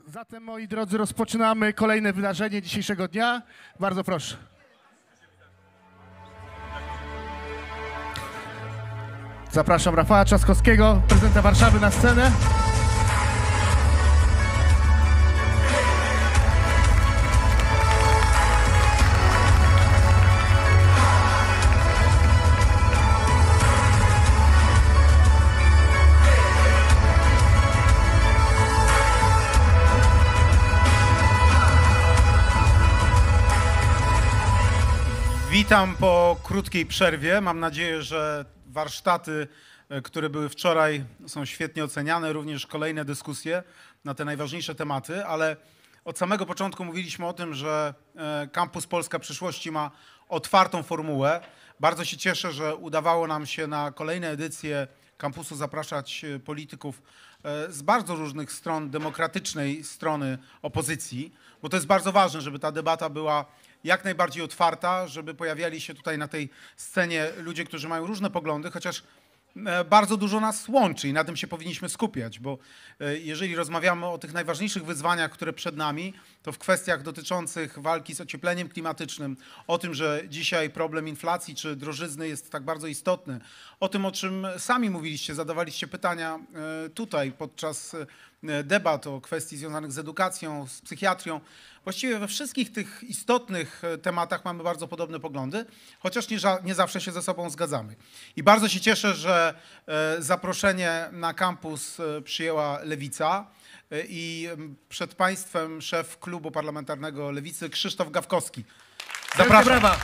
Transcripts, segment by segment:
Zatem, moi drodzy, rozpoczynamy kolejne wydarzenie dzisiejszego dnia. Bardzo proszę. Zapraszam Rafała Trzaskowskiego, prezydenta Warszawy, na scenę. Witam po krótkiej przerwie. Mam nadzieję, że warsztaty, które były wczoraj, są świetnie oceniane, również kolejne dyskusje na te najważniejsze tematy, ale od samego początku mówiliśmy o tym, że Kampus Polska Przyszłości ma otwartą formułę. Bardzo się cieszę, że udawało nam się na kolejne edycje kampusu zapraszać polityków z bardzo różnych stron demokratycznej strony opozycji, bo to jest bardzo ważne, żeby ta debata była jak najbardziej otwarta, żeby pojawiali się tutaj na tej scenie ludzie, którzy mają różne poglądy, chociaż bardzo dużo nas łączy i na tym się powinniśmy skupiać, bo jeżeli rozmawiamy o tych najważniejszych wyzwaniach, które przed nami, to w kwestiach dotyczących walki z ociepleniem klimatycznym, o tym, że dzisiaj problem inflacji czy drożyzny jest tak bardzo istotny, o tym, o czym sami mówiliście, zadawaliście pytania tutaj podczas debat o kwestii związanych z edukacją, z psychiatrią. Właściwie we wszystkich tych istotnych tematach mamy bardzo podobne poglądy, chociaż nie zawsze się ze sobą zgadzamy. I bardzo się cieszę, że zaproszenie na kampus przyjęła Lewica i przed Państwem szef klubu parlamentarnego Lewicy Krzysztof Gawkowski. Zapraszam. Brawa.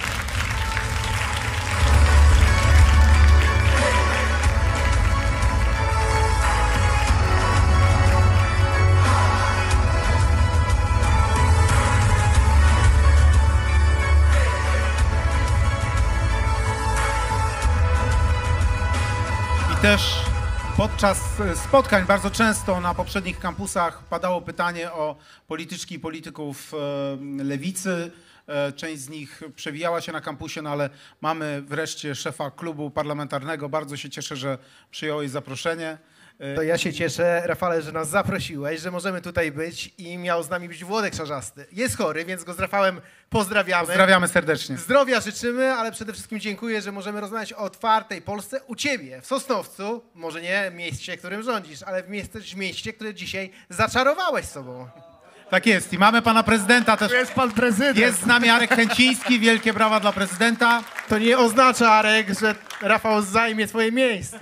Też podczas spotkań bardzo często na poprzednich kampusach padało pytanie o polityczki i polityków Lewicy. Część z nich przewijała się na kampusie, no ale mamy wreszcie szefa klubu parlamentarnego. Bardzo się cieszę, że przyjąłeś zaproszenie. To ja się cieszę, Rafale, że nas zaprosiłeś, że możemy tutaj być i miał z nami być Włodek Szarzasty. Jest chory, więc go z Rafałem pozdrawiamy. Pozdrawiamy serdecznie. Zdrowia życzymy, ale przede wszystkim dziękuję, że możemy rozmawiać o otwartej Polsce u Ciebie, w Sosnowcu. Może nie w mieście, którym rządzisz, ale w mieście, które dzisiaj zaczarowałeś sobą. Tak jest i mamy pana prezydenta też. Tu jest pan prezydent. Jest z nami Arek Chęciński, wielkie brawa dla prezydenta. To nie oznacza, Arek, że Rafał zajmie Twoje miejsce.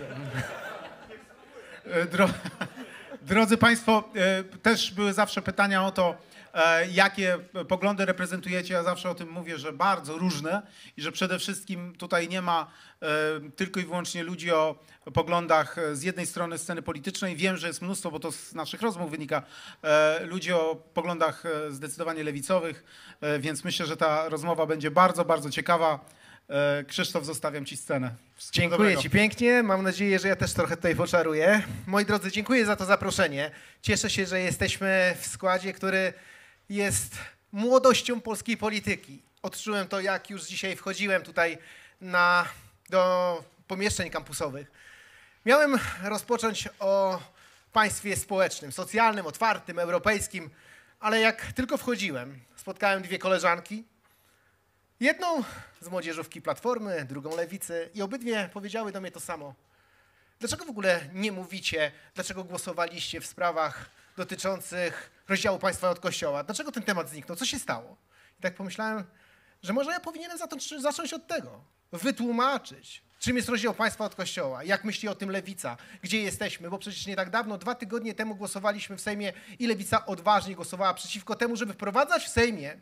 Drodzy Państwo, też były zawsze pytania o to, jakie poglądy reprezentujecie. Ja zawsze o tym mówię, że bardzo różne i że przede wszystkim tutaj nie ma tylko i wyłącznie ludzi o poglądach z jednej strony sceny politycznej. Wiem, że jest mnóstwo, bo to z naszych rozmów wynika, ludzi o poglądach zdecydowanie lewicowych, więc myślę, że ta rozmowa będzie bardzo, bardzo ciekawa. Krzysztof, zostawiam Ci scenę. Dziękuję Ci pięknie. Mam nadzieję, że ja też trochę tutaj poczaruję. Moi drodzy, dziękuję za to zaproszenie. Cieszę się, że jesteśmy w składzie, który jest młodością polskiej polityki. Odczułem to, jak już dzisiaj wchodziłem tutaj do pomieszczeń kampusowych. Miałem rozpocząć o państwie społecznym, socjalnym, otwartym, europejskim, ale jak tylko wchodziłem, spotkałem dwie koleżanki. Jedną z młodzieżówki Platformy, drugą Lewicy i obydwie powiedziały do mnie to samo. Dlaczego w ogóle nie mówicie, dlaczego głosowaliście w sprawach dotyczących rozdziału państwa od Kościoła? Dlaczego ten temat zniknął? Co się stało? I tak pomyślałem, że może ja powinienem zacząć od tego. Wytłumaczyć, czym jest rozdział państwa od Kościoła, jak myśli o tym Lewica, gdzie jesteśmy, bo przecież nie tak dawno, 2 tygodnie temu głosowaliśmy w Sejmie i Lewica odważnie głosowała przeciwko temu, żeby wprowadzać w Sejmie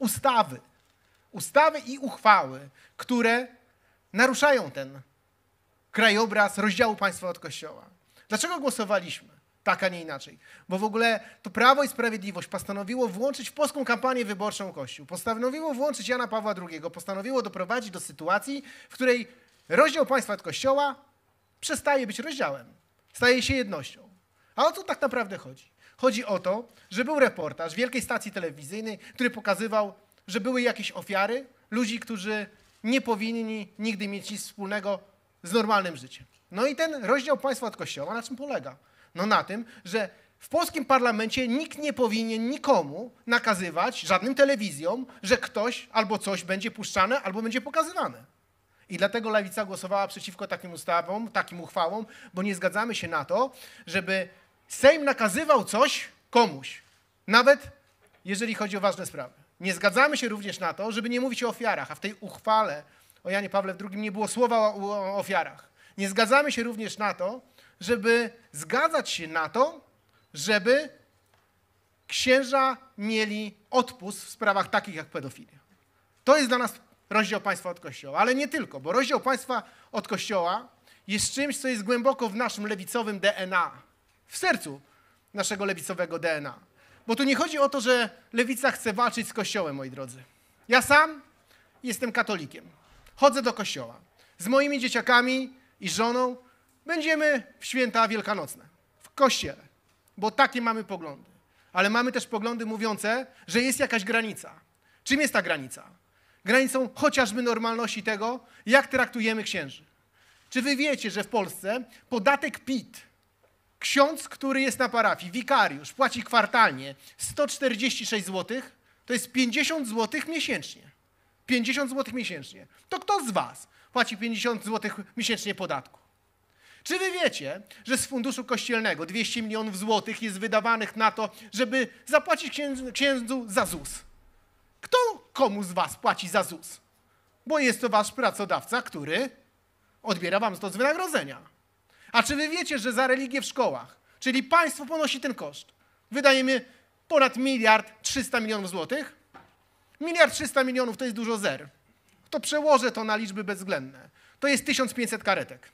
ustawy i uchwały, które naruszają ten krajobraz rozdziału państwa od Kościoła. Dlaczego głosowaliśmy tak, a nie inaczej? Bo w ogóle to Prawo i Sprawiedliwość postanowiło włączyć w polską kampanię wyborczą Kościół, postanowiło włączyć Jana Pawła II, postanowiło doprowadzić do sytuacji, w której rozdział państwa od Kościoła przestaje być rozdziałem, staje się jednością. A o co tak naprawdę chodzi? Chodzi o to, że był reportaż wielkiej stacji telewizyjnej, który pokazywał, że były jakieś ofiary, ludzi, którzy nie powinni nigdy mieć nic wspólnego z normalnym życiem. No i ten rozdział państwa od Kościoła na czym polega? No na tym, że W polskim parlamencie nikt nie powinien nikomu nakazywać, żadnym telewizjom, że ktoś albo coś będzie puszczane, albo będzie pokazywane. I dlatego Lewica głosowała przeciwko takim ustawom, takim uchwałom, bo nie zgadzamy się na to, żeby Sejm nakazywał coś komuś, nawet jeżeli chodzi o ważne sprawy. Nie zgadzamy się również na to, żeby nie mówić o ofiarach, a w tej uchwale o Janie Pawle II nie było słowa o ofiarach. Nie zgadzamy się również na to, żeby zgadzać się na to, żeby księża mieli odpust w sprawach takich jak pedofilia. To jest dla nas rozdział państwa od Kościoła, ale nie tylko, bo rozdział państwa od Kościoła jest czymś, co jest głęboko w naszym lewicowym DNA, w sercu naszego lewicowego DNA. Bo tu nie chodzi o to, że lewica chce walczyć z Kościołem, moi drodzy. Ja sam jestem katolikiem. Chodzę do kościoła. Z moimi dzieciakami i żoną będziemy w święta wielkanocne, w kościele, bo takie mamy poglądy. Ale mamy też poglądy mówiące, że jest jakaś granica. Czym jest ta granica? Granicą chociażby normalności tego, jak traktujemy księży. Czy wy wiecie, że w Polsce podatek PIT, ksiądz, który jest na parafii, wikariusz, płaci kwartalnie 146 zł, to jest 50 zł miesięcznie. 50 zł miesięcznie. To kto z was płaci 50 zł miesięcznie podatku? Czy wy wiecie, że z funduszu kościelnego 200 milionów złotych jest wydawanych na to, żeby zapłacić księdzu za ZUS? Kto komu z was płaci za ZUS? Bo jest to wasz pracodawca, który odbiera wam to z wynagrodzenia. A czy wy wiecie, że za religię w szkołach, czyli państwo ponosi ten koszt, wydajemy ponad 1,3 mld złotych? 1,3 mld to jest dużo zer. To przełożę to na liczby bezwzględne. To jest 1500 karetek.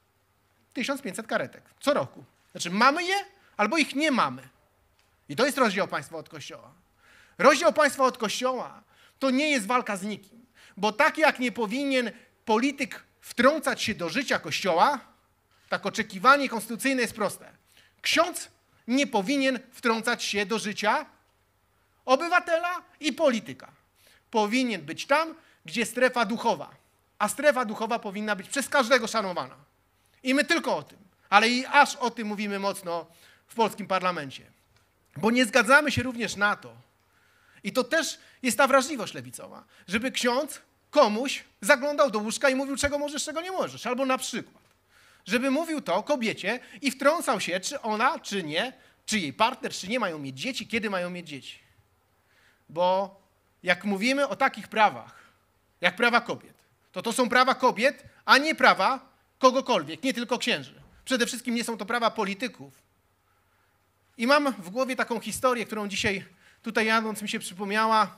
1500 karetek co roku. Znaczy mamy je, albo ich nie mamy. I to jest rozdział państwa od Kościoła. Rozdział państwa od Kościoła to nie jest walka z nikim. Bo tak jak nie powinien polityk wtrącać się do życia Kościoła, tak oczekiwanie konstytucyjne jest proste. Ksiądz nie powinien wtrącać się do życia obywatela i polityka. Powinien być tam, gdzie strefa duchowa. A strefa duchowa powinna być przez każdego szanowana. I my tylko o tym, ale i aż o tym mówimy mocno w polskim parlamencie. Bo nie zgadzamy się również na to, i to też jest ta wrażliwość lewicowa, żeby ksiądz komuś zaglądał do łóżka i mówił, czego możesz, czego nie możesz. Albo na przykład, żeby mówił to kobiecie i wtrącał się, czy ona, czy nie, czy jej partner, czy nie mają mieć dzieci, kiedy mają mieć dzieci. Bo jak mówimy o takich prawach, jak prawa kobiet, to są prawa kobiet, a nie prawa kogokolwiek, nie tylko księży. Przede wszystkim nie są to prawa polityków. I mam w głowie taką historię, którą dzisiaj tutaj jadąc mi się przypomniała.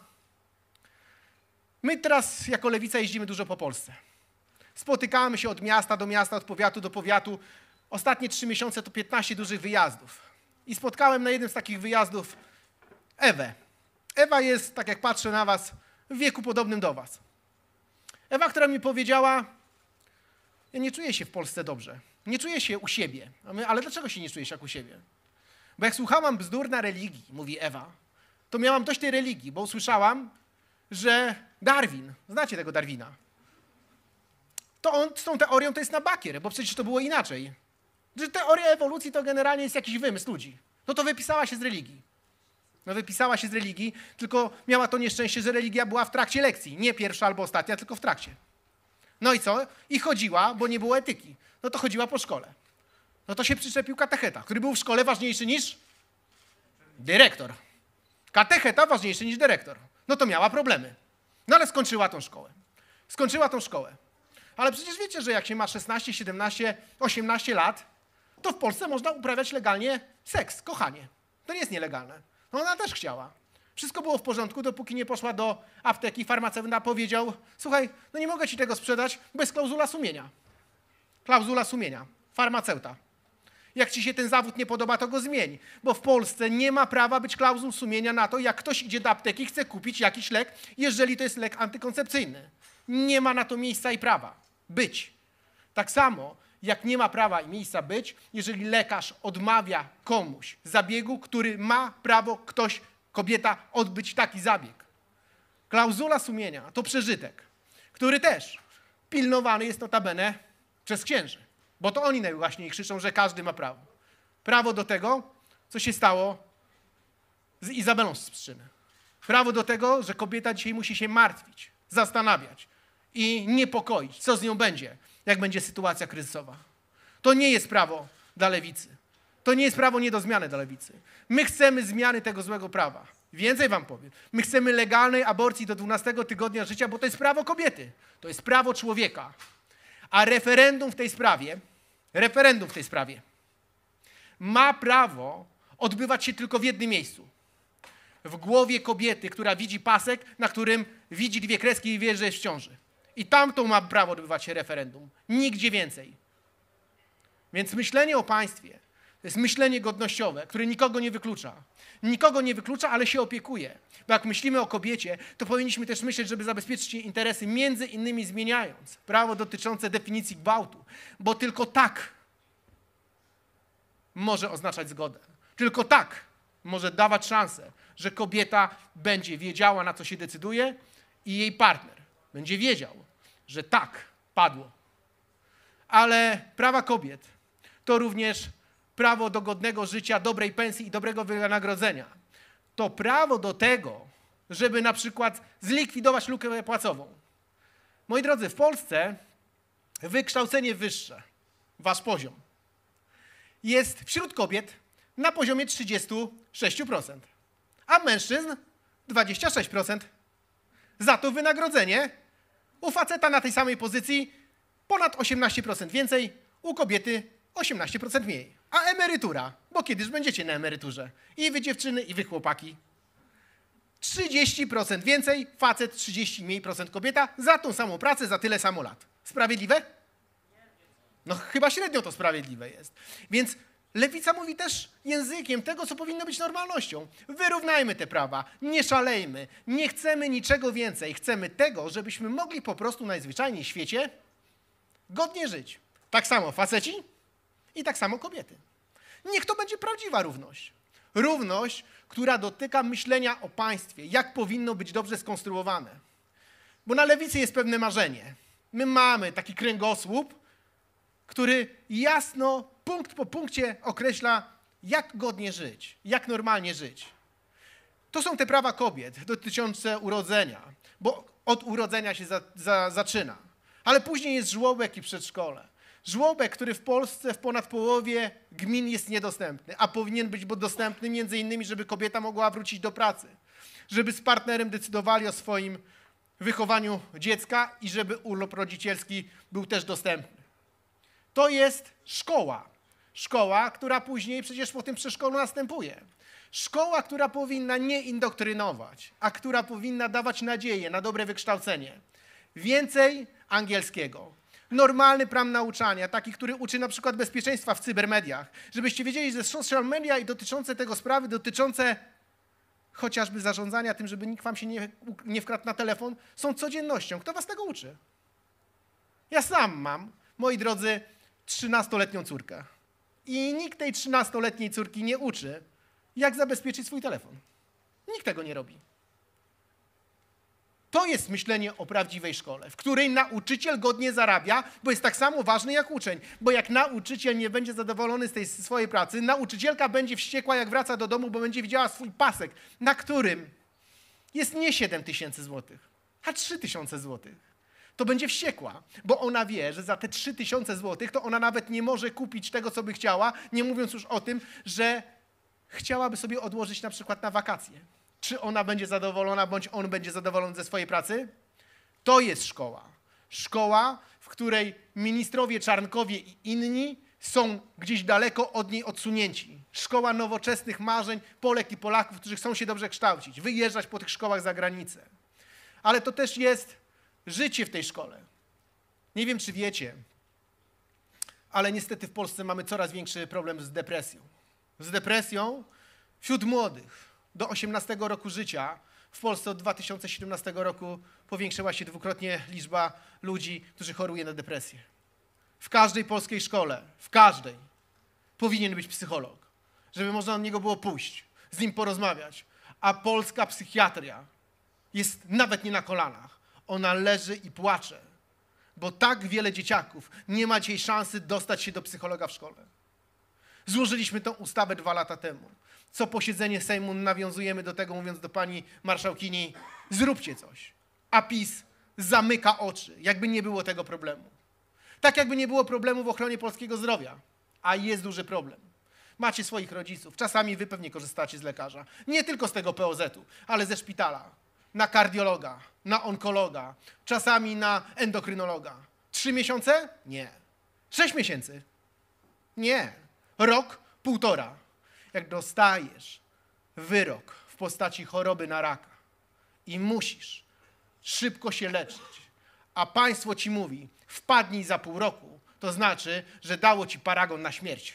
My teraz jako Lewica jeździmy dużo po Polsce. Spotykamy się od miasta do miasta, od powiatu do powiatu. Ostatnie 3 miesiące to 15 dużych wyjazdów. I spotkałem na jednym z takich wyjazdów Ewę. Ewa jest, tak jak patrzę na was, w wieku podobnym do was. Ewa, która mi powiedziała, ja nie czuję się w Polsce dobrze. Nie czuję się u siebie. A my, ale dlaczego się nie czujesz jak u siebie? Bo jak słuchałam bzdur na religii, mówi Ewa, to miałam dość tej religii, bo usłyszałam, że Darwin, znacie tego Darwina, to on z tą teorią to jest na bakier, bo przecież to było inaczej. Że teoria ewolucji to generalnie jest jakiś wymysł ludzi. No to wypisała się z religii. No wypisała się z religii, tylko miała to nieszczęście, że religia była w trakcie lekcji. Nie pierwsza albo ostatnia, tylko w trakcie. No i co? I chodziła, bo nie było etyki. No to chodziła po szkole. No to się przyczepił katecheta, który był w szkole ważniejszy niż dyrektor. Katecheta ważniejszy niż dyrektor. No to miała problemy. No ale skończyła tą szkołę. Skończyła tą szkołę. Ale przecież wiecie, że jak się ma 16, 17, 18 lat, to w Polsce można uprawiać legalnie seks, kochanie. To nie jest nielegalne. No ona też chciała. Wszystko było w porządku, dopóki nie poszła do apteki. Farmaceuta powiedział, słuchaj, no nie mogę ci tego sprzedać, bo jest klauzula sumienia. Klauzula sumienia. Farmaceuta. Jak ci się ten zawód nie podoba, to go zmień. Bo w Polsce nie ma prawa być klauzul sumienia na to, jak ktoś idzie do apteki i chce kupić jakiś lek, jeżeli to jest lek antykoncepcyjny. Nie ma na to miejsca i prawa być. Tak samo, jak nie ma prawa i miejsca być, jeżeli lekarz odmawia komuś zabiegu, który ma prawo ktoś, kobieta, odbyć taki zabieg. Klauzula sumienia to przeżytek, który też pilnowany jest notabene przez księży. Bo to oni najgłaśniej krzyczą, że każdy ma prawo. Prawo do tego, co się stało z Izabelą z Pszczyny. Prawo do tego, że kobieta dzisiaj musi się martwić, zastanawiać i niepokoić, co z nią będzie, jak będzie sytuacja kryzysowa. To nie jest prawo dla lewicy. To nie jest prawo nie do zmiany dla lewicy. My chcemy zmiany tego złego prawa. Więcej wam powiem. My chcemy legalnej aborcji do 12 tygodnia życia, bo to jest prawo kobiety. To jest prawo człowieka. A referendum w tej sprawie ma prawo odbywać się tylko w jednym miejscu. W głowie kobiety, która widzi pasek, na którym widzi 2 kreski i wie, że jest w ciąży. I tam to ma prawo odbywać się referendum. Nigdzie więcej. Więc myślenie o państwie to jest myślenie godnościowe, które nikogo nie wyklucza. Nikogo nie wyklucza, ale się opiekuje. Bo jak myślimy o kobiecie, to powinniśmy też myśleć, żeby zabezpieczyć jej interesy, między innymi zmieniając prawo dotyczące definicji gwałtu. Bo tylko tak może oznaczać zgodę. Tylko tak może dawać szansę, że kobieta będzie wiedziała, na co się decyduje i jej partner będzie wiedział, że tak, padło. Ale prawa kobiet to również prawo do godnego życia, dobrej pensji i dobrego wynagrodzenia. To prawo do tego, żeby na przykład zlikwidować lukę płacową. Moi drodzy, w Polsce wykształcenie wyższe, wasz poziom, jest wśród kobiet na poziomie 36%, a mężczyzn 26%. Za to wynagrodzenie u faceta na tej samej pozycji ponad 18% więcej, u kobiety 18% mniej. A emerytura, bo kiedyś będziecie na emeryturze. I wy dziewczyny, i wy chłopaki. 30% więcej, facet 30 mniej procent kobieta, za tą samą pracę, za tyle samo lat. Sprawiedliwe? No chyba średnio to sprawiedliwe jest. Więc lewica mówi też językiem tego, co powinno być normalnością. Wyrównajmy te prawa, nie szalejmy, nie chcemy niczego więcej. Chcemy tego, żebyśmy mogli po prostu najzwyczajniej w świecie godnie żyć. Tak samo faceci i tak samo kobiety. Niech to będzie prawdziwa równość. Równość, która dotyka myślenia o państwie, jak powinno być dobrze skonstruowane. Bo na lewicy jest pewne marzenie. My mamy taki kręgosłup, który jasno, punkt po punkcie określa, jak godnie żyć, jak normalnie żyć. To są te prawa kobiet dotyczące urodzenia, bo od urodzenia się zaczyna. Ale później jest żłobek i przedszkole. Żłobek, który w Polsce w ponad połowie gmin jest niedostępny, a powinien być dostępny między innymi, żeby kobieta mogła wrócić do pracy, żeby z partnerem decydowali o swoim wychowaniu dziecka i żeby urlop rodzicielski był też dostępny. To jest szkoła. Szkoła, która później przecież po tym przedszkolu następuje. Szkoła, która powinna nie indoktrynować, a która powinna dawać nadzieję na dobre wykształcenie. Więcej angielskiego. Normalny plan nauczania, taki, który uczy na przykład bezpieczeństwa w cybermediach. Żebyście wiedzieli, że social media i dotyczące tego sprawy, dotyczące chociażby zarządzania tym, żeby nikt wam się nie wkradł na telefon, są codziennością. Kto was tego uczy? Ja sam mam, moi drodzy, 13-letnią córkę. I nikt tej 13-letniej córki nie uczy, jak zabezpieczyć swój telefon. Nikt tego nie robi. To jest myślenie o prawdziwej szkole, w której nauczyciel godnie zarabia, bo jest tak samo ważny jak uczeń. Bo jak nauczyciel nie będzie zadowolony z tej swojej pracy, nauczycielka będzie wściekła, jak wraca do domu, bo będzie widziała swój pasek, na którym jest nie 7 000 złotych, a 3 000 złotych. To będzie wściekła, bo ona wie, że za te 3 000 złotych to ona nawet nie może kupić tego, co by chciała, nie mówiąc już o tym, że chciałaby sobie odłożyć na przykład na wakacje. Czy ona będzie zadowolona, bądź on będzie zadowolony ze swojej pracy? To jest szkoła. Szkoła, w której ministrowie Czarnkowie i inni są gdzieś daleko od niej odsunięci. Szkoła nowoczesnych marzeń Polek i Polaków, którzy chcą się dobrze kształcić, wyjeżdżać po tych szkołach za granicę. Ale to też jest życie w tej szkole. Nie wiem, czy wiecie, ale niestety w Polsce mamy coraz większy problem z depresją. Z depresją wśród młodych. Do 18 roku życia w Polsce od 2017 roku powiększyła się dwukrotnie liczba ludzi, którzy choruje na depresję. W każdej polskiej szkole, w każdej, powinien być psycholog, żeby można do niego było pójść, z nim porozmawiać. A polska psychiatria jest nawet nie na kolanach. Ona leży i płacze, bo tak wiele dzieciaków nie ma dzisiaj szansy dostać się do psychologa w szkole. Złożyliśmy tą ustawę 2 lata temu. Co posiedzenie Sejmu nawiązujemy do tego, mówiąc do pani marszałkini, zróbcie coś. A PiS zamyka oczy, jakby nie było tego problemu. Tak jakby nie było problemu w ochronie polskiego zdrowia, a jest duży problem. Macie swoich rodziców, czasami wy pewnie korzystacie z lekarza. Nie tylko z tego POZ-u, ale ze szpitala. Na kardiologa, na onkologa, czasami na endokrynologa. 3 miesiące? Nie. 6 miesięcy? Nie. Rok, 1,5. Jak dostajesz wyrok w postaci choroby na raka i musisz szybko się leczyć, a państwo ci mówi, wpadnij za pół roku, to znaczy, że dało ci paragon na śmierć.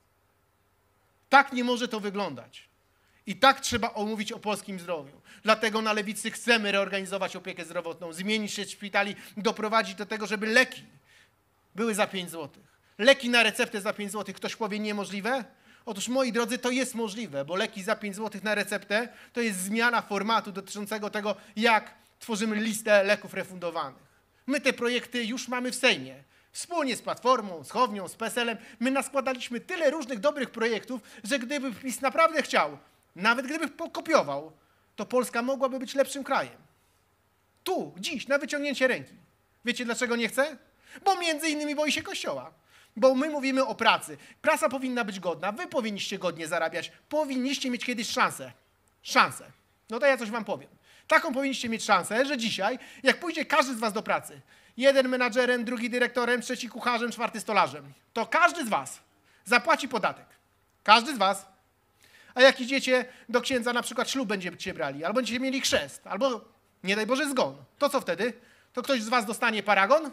Tak nie może to wyglądać. I tak trzeba mówić o polskim zdrowiu. Dlatego na Lewicy chcemy reorganizować opiekę zdrowotną, zmienić sieć szpitali, doprowadzić do tego, żeby leki były za 5 zł. Leki na receptę za 5 zł. Ktoś powie niemożliwe? Otóż, moi drodzy, to jest możliwe, bo leki za 5 zł na receptę to jest zmiana formatu dotyczącego tego, jak tworzymy listę leków refundowanych. My te projekty już mamy w Sejmie. Wspólnie z Platformą, z Chownią, z PSL-em. My naskładaliśmy tyle różnych dobrych projektów, że gdyby PiS naprawdę chciał, nawet gdyby kopiował, to Polska mogłaby być lepszym krajem. Tu, dziś, na wyciągnięcie ręki. Wiecie, dlaczego nie chce? Bo między innymi boi się Kościoła. Bo my mówimy o pracy. Praca powinna być godna, wy powinniście godnie zarabiać, powinniście mieć kiedyś szansę. Szansę. No to ja coś wam powiem. Taką powinniście mieć szansę, że dzisiaj, jak pójdzie każdy z was do pracy, jeden menadżerem, drugi dyrektorem, trzeci kucharzem, czwarty stolarzem, to każdy z was zapłaci podatek. Każdy z was. A jak idziecie do księdza, na przykład ślub będziecie brali, albo będziecie mieli chrzest, albo nie daj Boże zgon, to co wtedy? To ktoś z was dostanie paragon?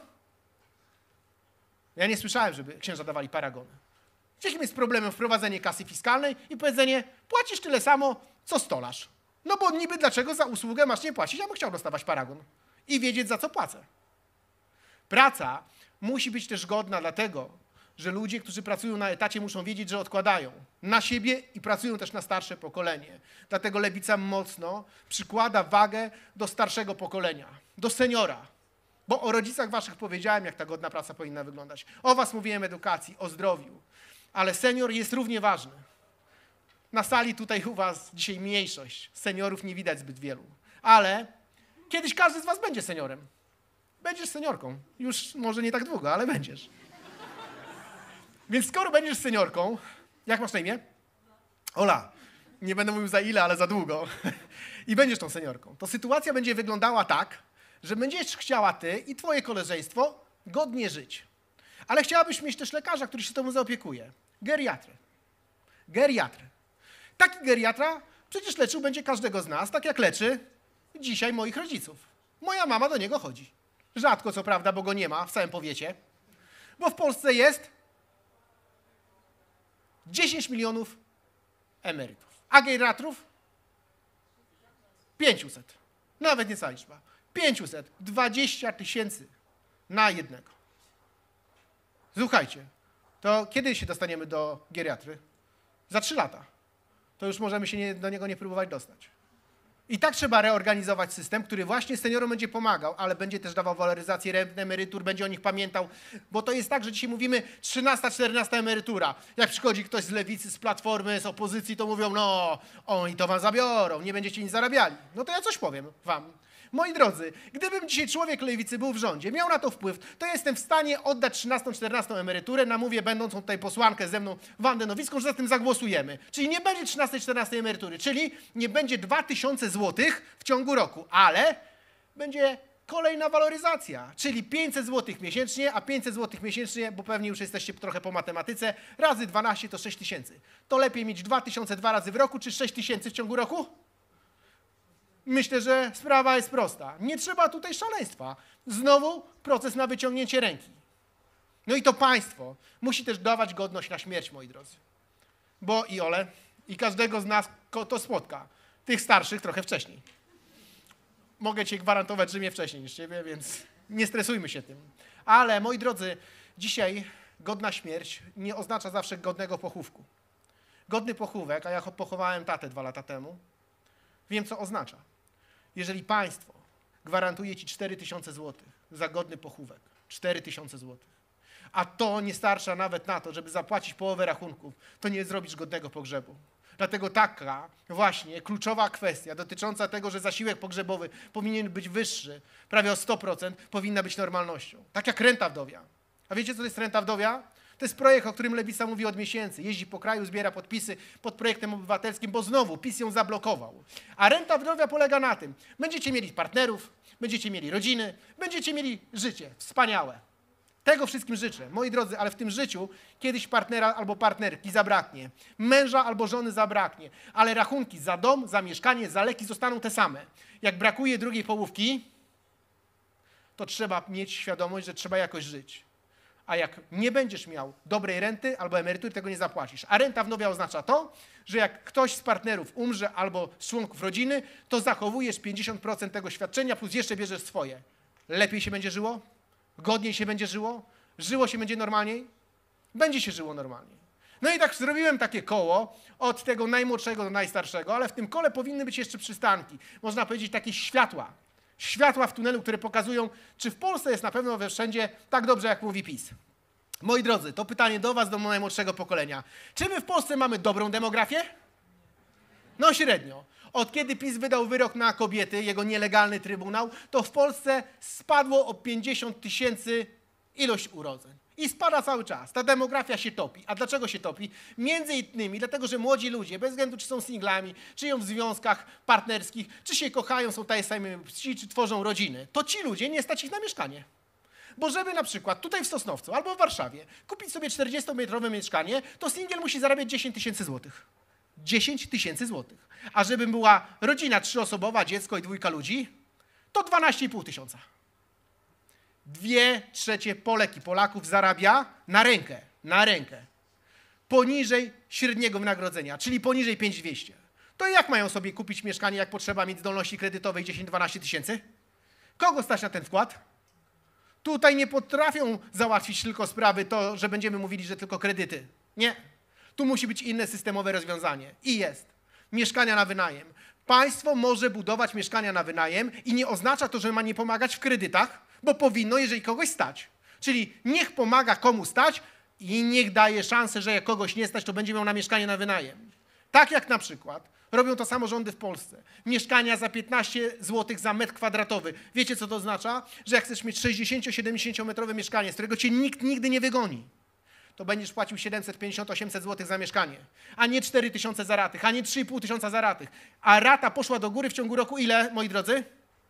Ja nie słyszałem, żeby księża dawali paragony. Jakim jest problemem wprowadzenie kasy fiskalnej i powiedzenie, płacisz tyle samo, co stolarz. No bo niby dlaczego za usługę masz nie płacić, ja bym chciał dostawać paragon i wiedzieć, za co płacę. Praca musi być też godna dlatego, że ludzie, którzy pracują na etacie, muszą wiedzieć, że odkładają na siebie i pracują też na starsze pokolenie. Dlatego Lewica mocno przykłada wagę do starszego pokolenia, do seniora. Bo o rodzicach waszych powiedziałem, jak ta godna praca powinna wyglądać. O was mówiłem edukacji, o zdrowiu. Ale senior jest równie ważny. Na sali tutaj u was dzisiaj mniejszość. Seniorów nie widać zbyt wielu. Ale kiedyś każdy z was będzie seniorem. Będziesz seniorką. Już może nie tak długo, ale będziesz. Więc skoro będziesz seniorką, jak masz na imię? Ola. Nie będę mówił za ile, ale za długo. I będziesz tą seniorką. To sytuacja będzie wyglądała tak, że będziesz chciała ty i twoje koleżeństwo godnie żyć. Ale chciałabyś mieć też lekarza, który się tobą zaopiekuje. Geriatrę. Geriatrę. Taki geriatra przecież leczył będzie każdego z nas, tak jak leczy dzisiaj moich rodziców. Moja mama do niego chodzi. Rzadko, co prawda, bo go nie ma w całym powiecie. Bo w Polsce jest 10 milionów emerytów. A geriatrów? 500. Nawet nie cała liczba. 500. 20 000 na jednego. Słuchajcie, to kiedy się dostaniemy do geriatry? Za 3 lata. To już możemy się do niego nie próbować dostać. I tak trzeba reorganizować system, który właśnie seniorom będzie pomagał, ale będzie też dawał waloryzację rent, emerytur, będzie o nich pamiętał. Bo to jest tak, że dzisiaj mówimy 13, 14 emerytura. Jak przychodzi ktoś z Lewicy, z Platformy, z opozycji, to mówią, no, oni to wam zabiorą, nie będziecie nic zarabiali. No to ja coś powiem wam. Moi drodzy, gdybym dzisiaj człowiek Lewicy był w rządzie, miał na to wpływ, to jestem w stanie oddać 13, 14 emeryturę, namówię będącą tutaj posłankę ze mną Wandę Nowicką, że za tym zagłosujemy. Czyli nie będzie 13, 14 emerytury, czyli nie będzie 2000 złotych w ciągu roku, ale będzie kolejna waloryzacja, czyli 500 zł miesięcznie, a 500 zł miesięcznie, bo pewnie już jesteście trochę po matematyce, razy 12 to 6000. To lepiej mieć 2000 2 razy w roku, czy 6000 w ciągu roku? Myślę, że sprawa jest prosta. Nie trzeba tutaj szaleństwa. Znowu proces na wyciągnięcie ręki. No i to państwo musi też dawać godność na śmierć, moi drodzy. Bo i Ole, i każdego z nas to spotka. Tych starszych trochę wcześniej. Mogę ci gwarantować, że mnie wcześniej niż ciebie, więc nie stresujmy się tym. Ale, moi drodzy, dzisiaj godna śmierć nie oznacza zawsze godnego pochówku. Godny pochówek, a ja pochowałem tatę 2 lata temu, wiem, co oznacza. Jeżeli państwo gwarantuje ci 4000 zł za godny pochówek, 4000 zł, a to nie starcza nawet na to, żeby zapłacić połowę rachunków, to nie zrobisz godnego pogrzebu. Dlatego taka właśnie kluczowa kwestia dotycząca tego, że zasiłek pogrzebowy powinien być wyższy, prawie o 100%, powinna być normalnością. Tak jak renta wdowia. A wiecie, co to jest renta wdowia? To jest projekt, o którym Lewica mówi od miesięcy. Jeździ po kraju, zbiera podpisy pod projektem obywatelskim, bo znowu PiS ją zablokował. A renta wdowia polega na tym, będziecie mieli partnerów, będziecie mieli rodziny, będziecie mieli życie wspaniałe. Tego wszystkim życzę. Moi drodzy, ale w tym życiu kiedyś partnera albo partnerki zabraknie, męża albo żony zabraknie, ale rachunki za dom, za mieszkanie, za leki zostaną te same. Jak brakuje drugiej połówki, to trzeba mieć świadomość, że trzeba jakoś żyć. A jak nie będziesz miał dobrej renty albo emerytury, tego nie zapłacisz. A renta wdowia oznacza to, że jak ktoś z partnerów umrze albo z członków rodziny, to zachowujesz 50% tego świadczenia plus jeszcze bierzesz swoje. Lepiej się będzie żyło? Godniej się będzie żyło? Żyło się będzie normalniej? Będzie się żyło normalniej. No i tak zrobiłem takie koło od tego najmłodszego do najstarszego, ale w tym kole powinny być jeszcze przystanki. Można powiedzieć takie światła. Światła w tunelu, które pokazują, czy w Polsce jest na pewno we wszędzie tak dobrze, jak mówi PiS. Moi drodzy, to pytanie do was, do najmłodszego pokolenia. Czy my w Polsce mamy dobrą demografię? No średnio. Od kiedy PiS wydał wyrok na kobiety, jego nielegalny trybunał, to w Polsce spadło o 50 000 ilość urodzeń. I spada cały czas. Ta demografia się topi. A dlaczego się topi? Między innymi dlatego, że młodzi ludzie, bez względu czy są singlami, czy są w związkach partnerskich, czy się kochają, są taje same płci, czy tworzą rodziny, to ci ludzie nie stać ich na mieszkanie. Bo żeby na przykład tutaj w Sosnowcu albo w Warszawie kupić sobie 40-metrowe mieszkanie, to singiel musi zarabiać 10 000 złotych. 10 000 złotych. A żeby była rodzina 3-osobowa, dziecko i 2 ludzi, to 12,5 tysiąca. 2/3 Polek i Polaków zarabia na rękę, poniżej średniego wynagrodzenia, czyli poniżej 5200. To jak mają sobie kupić mieszkanie, jak potrzeba mieć zdolności kredytowej 10-12 tysięcy? Kogo stać na ten wkład? Tutaj nie potrafią załatwić tylko sprawy to, że będziemy mówili, że tylko kredyty. Nie. Tu musi być inne systemowe rozwiązanie. I jest. Mieszkania na wynajem. Państwo może budować mieszkania na wynajem i nie oznacza to, że ma nie pomagać w kredytach, bo powinno, jeżeli kogoś stać. Czyli niech pomaga komu stać i niech daje szansę, że jak kogoś nie stać, to będzie miał na mieszkanie na wynajem. Tak jak na przykład robią to samorządy w Polsce. Mieszkania za 15 zł za metr kwadratowy. Wiecie, co to oznacza? Że jak chcesz mieć 60-70 metrowe mieszkanie, z którego cię nikt nigdy nie wygoni, to będziesz płacił 750-800 zł za mieszkanie, a nie 4000 za ratych, a nie 3500 za ratych. A rata poszła do góry w ciągu roku ile, moi drodzy?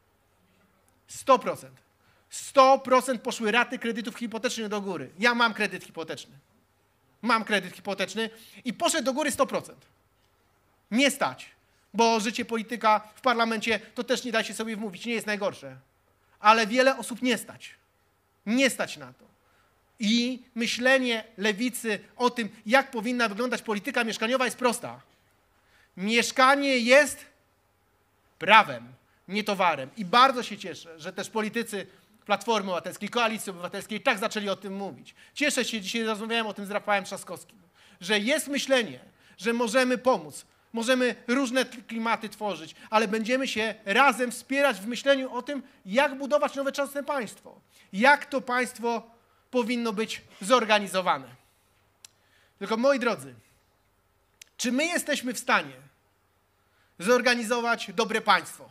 100%. 100% poszły raty kredytów hipotecznych do góry. Ja mam kredyt hipoteczny. Mam kredyt hipoteczny i poszedł do góry 100%. Nie stać, bo życie polityka w parlamencie to też nie da się sobie wmówić, nie jest najgorsze. Ale wiele osób nie stać. Nie stać na to. I myślenie lewicy o tym, jak powinna wyglądać polityka mieszkaniowa jest prosta. Mieszkanie jest prawem, nie towarem. I bardzo się cieszę, że też politycy Platformy Obywatelskiej, Koalicji Obywatelskiej tak zaczęli o tym mówić. Cieszę się, dzisiaj rozmawiałem o tym z Rafałem Trzaskowskim, że jest myślenie, że możemy pomóc, możemy różne klimaty tworzyć, ale będziemy się razem wspierać w myśleniu o tym, jak budować nowoczesne państwo. Jak to państwo powinno być zorganizowane. Tylko moi drodzy, czy my jesteśmy w stanie zorganizować dobre państwo?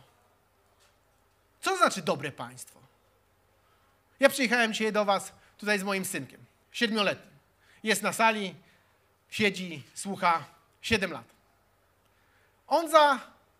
Co to znaczy dobre państwo? Ja przyjechałem dzisiaj do was tutaj z moim synkiem, 7-letnim. Jest na sali, siedzi, słucha, 7 lat. On za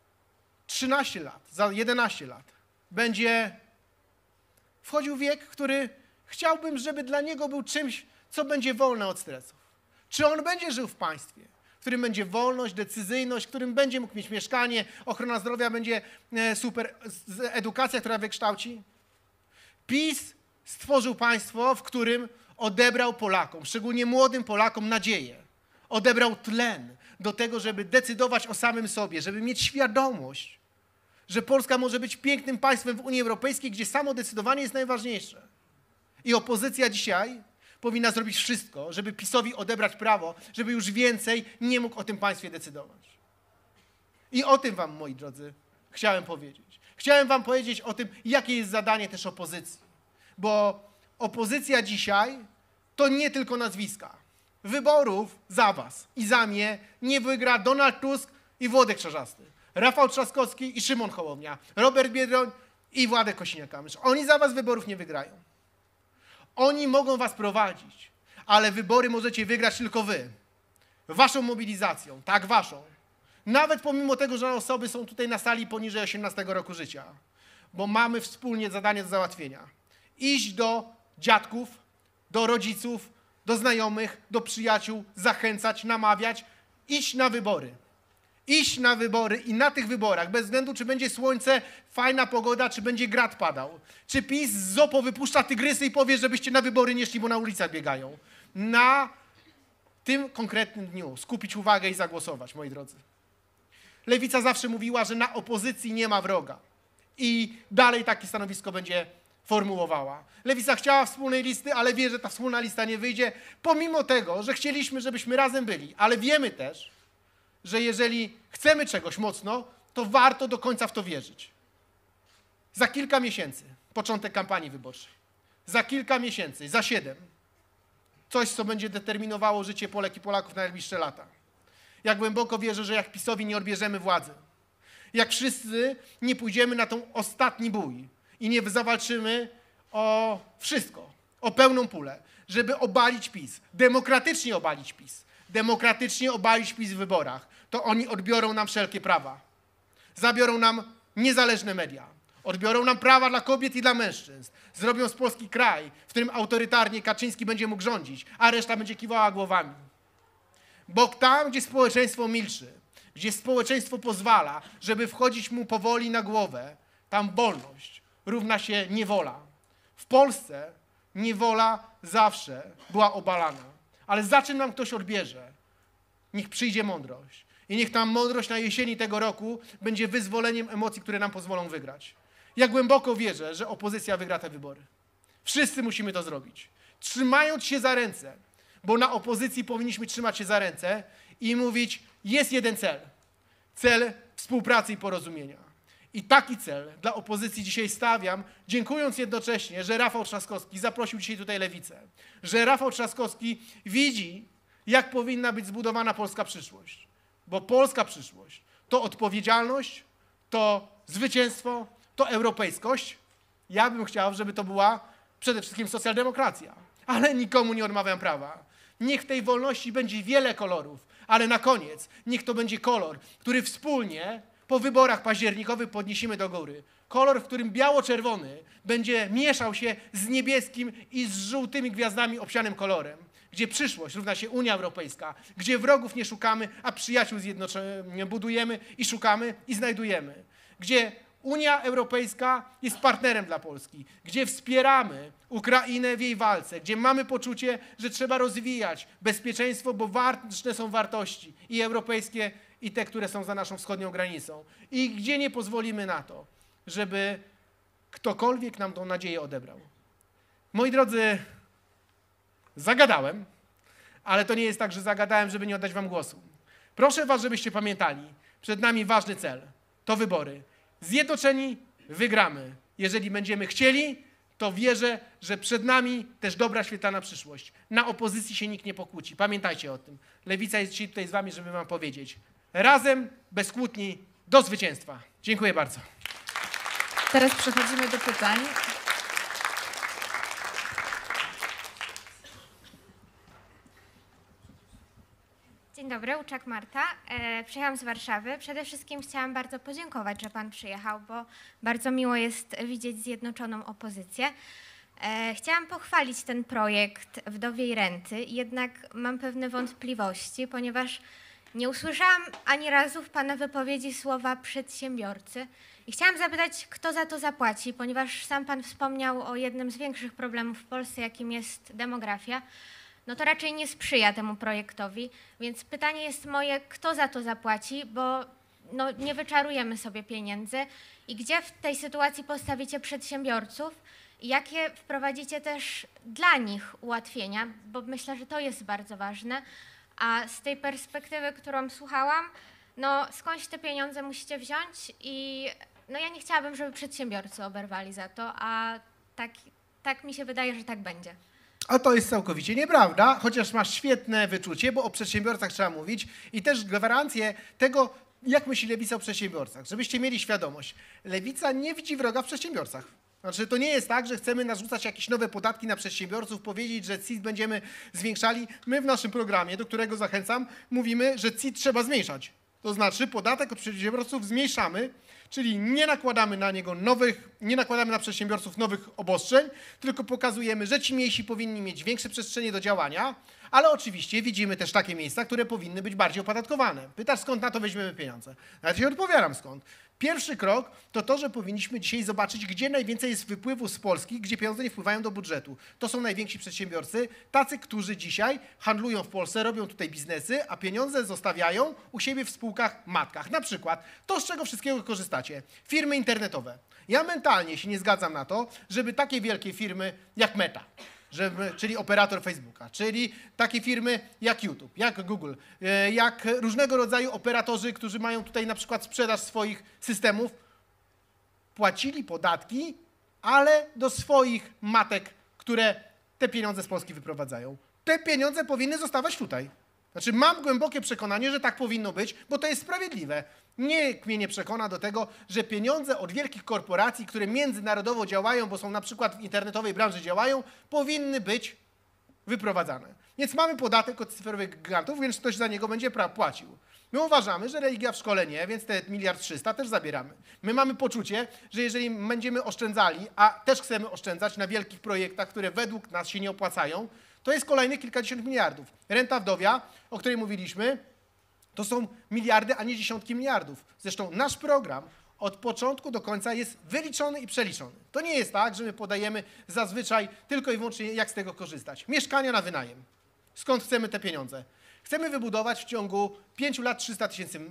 13 lat, za 11 lat będzie wchodził w wiek, który chciałbym, żeby dla niego był czymś, co będzie wolne od stresów. Czy on będzie żył w państwie, w którym będzie wolność, decyzyjność, w którym będzie mógł mieć mieszkanie, ochrona zdrowia, będzie super, edukacja, która wykształci? PiS stworzył państwo, w którym odebrał Polakom, szczególnie młodym Polakom, nadzieję. Odebrał tlen do tego, żeby decydować o samym sobie, żeby mieć świadomość, że Polska może być pięknym państwem w Unii Europejskiej, gdzie samo decydowanie jest najważniejsze. I opozycja dzisiaj powinna zrobić wszystko, żeby PiS-owi odebrać prawo, żeby już więcej nie mógł o tym państwie decydować. I o tym wam, moi drodzy, chciałem powiedzieć. Chciałem wam powiedzieć o tym, jakie jest zadanie też opozycji. Bo opozycja dzisiaj to nie tylko nazwiska. Wyborów za was i za mnie nie wygra Donald Tusk i Włodek Czarzasty, Rafał Trzaskowski i Szymon Hołownia, Robert Biedroń i Władek Kosiniak-Kamysz. Oni za was wyborów nie wygrają. Oni mogą was prowadzić, ale wybory możecie wygrać tylko wy. Waszą mobilizacją, tak, waszą. Nawet pomimo tego, że osoby są tutaj na sali poniżej 18 roku życia. Bo mamy wspólnie zadanie do załatwienia. Iść do dziadków, do rodziców, do znajomych, do przyjaciół, zachęcać, namawiać, iść na wybory. Iść na wybory i na tych wyborach, bez względu czy będzie słońce, fajna pogoda, czy będzie grad padał. Czy PiS z ZOPO wypuszcza tygrysy i powie, żebyście na wybory nie szli, bo na ulicach biegają. Na tym konkretnym dniu skupić uwagę i zagłosować, moi drodzy. Lewica zawsze mówiła, że na opozycji nie ma wroga. I dalej takie stanowisko będzie formułowała. Lewica chciała wspólnej listy, ale wie, że ta wspólna lista nie wyjdzie, pomimo tego, że chcieliśmy, żebyśmy razem byli. Ale wiemy też, że jeżeli chcemy czegoś mocno, to warto do końca w to wierzyć. Za kilka miesięcy, początek kampanii wyborczej. Za kilka miesięcy, za 7. Coś, co będzie determinowało życie Polek i Polaków na najbliższe lata. Ja głęboko wierzę, że jak PiS-owi nie odbierzemy władzy, jak wszyscy nie pójdziemy na tą ostatni bój i nie zawalczymy o wszystko, o pełną pulę, żeby obalić PiS, demokratycznie obalić PiS, demokratycznie obalić PiS w wyborach, to oni odbiorą nam wszelkie prawa. Zabiorą nam niezależne media, odbiorą nam prawa dla kobiet i dla mężczyzn, zrobią z Polski kraj, w którym autorytarnie Kaczyński będzie mógł rządzić, a reszta będzie kiwała głowami. Bo tam, gdzie społeczeństwo milczy, gdzie społeczeństwo pozwala, żeby wchodzić mu powoli na głowę, tam wolność równa się niewola. W Polsce niewola zawsze była obalana. Ale za czym nam ktoś odbierze? Niech przyjdzie mądrość. I niech ta mądrość na jesieni tego roku będzie wyzwoleniem emocji, które nam pozwolą wygrać. Ja głęboko wierzę, że opozycja wygra te wybory. Wszyscy musimy to zrobić. Trzymając się za ręce, bo na opozycji powinniśmy trzymać się za ręce i mówić, jest jeden cel. Cel współpracy i porozumienia. I taki cel dla opozycji dzisiaj stawiam, dziękując jednocześnie, że Rafał Trzaskowski zaprosił dzisiaj tutaj Lewicę. Że Rafał Trzaskowski widzi, jak powinna być zbudowana polska przyszłość. Bo polska przyszłość to odpowiedzialność, to zwycięstwo, to europejskość. Ja bym chciał, żeby to była przede wszystkim socjaldemokracja. Ale nikomu nie odmawiam prawa. Niech w tej wolności będzie wiele kolorów, ale na koniec niech to będzie kolor, który wspólnie po wyborach październikowych podniesiemy do góry. Kolor, w którym biało-czerwony będzie mieszał się z niebieskim i z żółtymi gwiazdami obsianym kolorem. Gdzie przyszłość równa się Unia Europejska, gdzie wrogów nie szukamy, a przyjaciół budujemy i szukamy i znajdujemy. Gdzie Unia Europejska jest partnerem dla Polski, gdzie wspieramy Ukrainę w jej walce, gdzie mamy poczucie, że trzeba rozwijać bezpieczeństwo, bo ważne są wartości i europejskie, i te, które są za naszą wschodnią granicą. I gdzie nie pozwolimy na to, żeby ktokolwiek nam tą nadzieję odebrał. Moi drodzy, zagadałem, ale to nie jest tak, że zagadałem, żeby nie oddać wam głosu. Proszę was, żebyście pamiętali, przed nami ważny cel, to wybory. Zjednoczeni wygramy. Jeżeli będziemy chcieli, to wierzę, że przed nami też dobra, świetlana przyszłość. Na opozycji się nikt nie pokłóci. Pamiętajcie o tym. Lewica jest dzisiaj tutaj z wami, żeby wam powiedzieć. Razem, bez kłótni, do zwycięstwa. Dziękuję bardzo. Teraz przechodzimy do pytań. Dzień dobry, Łuczak Marta. Przyjechałam z Warszawy. Przede wszystkim chciałam bardzo podziękować, że pan przyjechał, bo bardzo miło jest widzieć zjednoczoną opozycję. Chciałam pochwalić ten projekt wdowiej renty, jednak mam pewne wątpliwości, ponieważ nie usłyszałam ani razu w pana wypowiedzi słowa przedsiębiorcy. I chciałam zapytać, kto za to zapłaci, ponieważ sam pan wspomniał o jednym z większych problemów w Polsce, jakim jest demografia. No to raczej nie sprzyja temu projektowi, więc pytanie jest moje, kto za to zapłaci, bo no, nie wyczarujemy sobie pieniędzy i gdzie w tej sytuacji postawicie przedsiębiorców i jakie wprowadzicie też dla nich ułatwienia, bo myślę, że to jest bardzo ważne, a z tej perspektywy, którą słuchałam, no skądś te pieniądze musicie wziąć i no ja nie chciałabym, żeby przedsiębiorcy oberwali za to, a tak mi się wydaje, że tak będzie. A to jest całkowicie nieprawda, chociaż masz świetne wyczucie, bo o przedsiębiorcach trzeba mówić i też gwarancję tego, jak myśli Lewica o przedsiębiorcach. Żebyście mieli świadomość, Lewica nie widzi wroga w przedsiębiorcach. Znaczy, to nie jest tak, że chcemy narzucać jakieś nowe podatki na przedsiębiorców, powiedzieć, że CIT będziemy zwiększali. My w naszym programie, do którego zachęcam, mówimy, że CIT trzeba zmniejszać. To znaczy podatek od przedsiębiorców zmniejszamy, czyli nie nakładamy nie nakładamy na przedsiębiorców nowych obostrzeń, tylko pokazujemy, że ci mniejsi powinni mieć większe przestrzenie do działania, ale oczywiście widzimy też takie miejsca, które powinny być bardziej opodatkowane. Pytasz, skąd na to weźmiemy pieniądze? Ja ci odpowiadam skąd. Pierwszy krok to to, że powinniśmy dzisiaj zobaczyć, gdzie najwięcej jest wypływu z Polski, gdzie pieniądze nie wpływają do budżetu. To są najwięksi przedsiębiorcy, tacy, którzy dzisiaj handlują w Polsce, robią tutaj biznesy, a pieniądze zostawiają u siebie w spółkach matkach. Na przykład to, z czego wszystkiego korzystacie. Firmy internetowe. Ja mentalnie się nie zgadzam na to, żeby takie wielkie firmy jak Meta, czyli operator Facebooka, czyli takie firmy jak YouTube, jak Google, jak różnego rodzaju operatorzy, którzy mają tutaj na przykład sprzedaż swoich systemów, płacili podatki, ale do swoich matek, które te pieniądze z Polski wyprowadzają. Te pieniądze powinny zostawać tutaj. Znaczy mam głębokie przekonanie, że tak powinno być, bo to jest sprawiedliwe. Nikt mnie nie przekona do tego, że pieniądze od wielkich korporacji, które międzynarodowo działają, bo są na przykład w internetowej branży działają, powinny być wyprowadzane. Więc mamy podatek od cyfrowych gigantów, więc ktoś za niego będzie płacił. My uważamy, że religia w szkole nie, więc te 1 300 000 też zabieramy. My mamy poczucie, że jeżeli będziemy oszczędzali, a też chcemy oszczędzać na wielkich projektach, które według nas się nie opłacają, to jest kolejnych kilkadziesiąt miliardów. Renta wdowia, o której mówiliśmy, to są miliardy, a nie dziesiątki miliardów. Zresztą nasz program od początku do końca jest wyliczony i przeliczony. To nie jest tak, że my podajemy zazwyczaj tylko i wyłącznie jak z tego korzystać. Mieszkania na wynajem. Skąd chcemy te pieniądze? Chcemy wybudować w ciągu 5 lat 300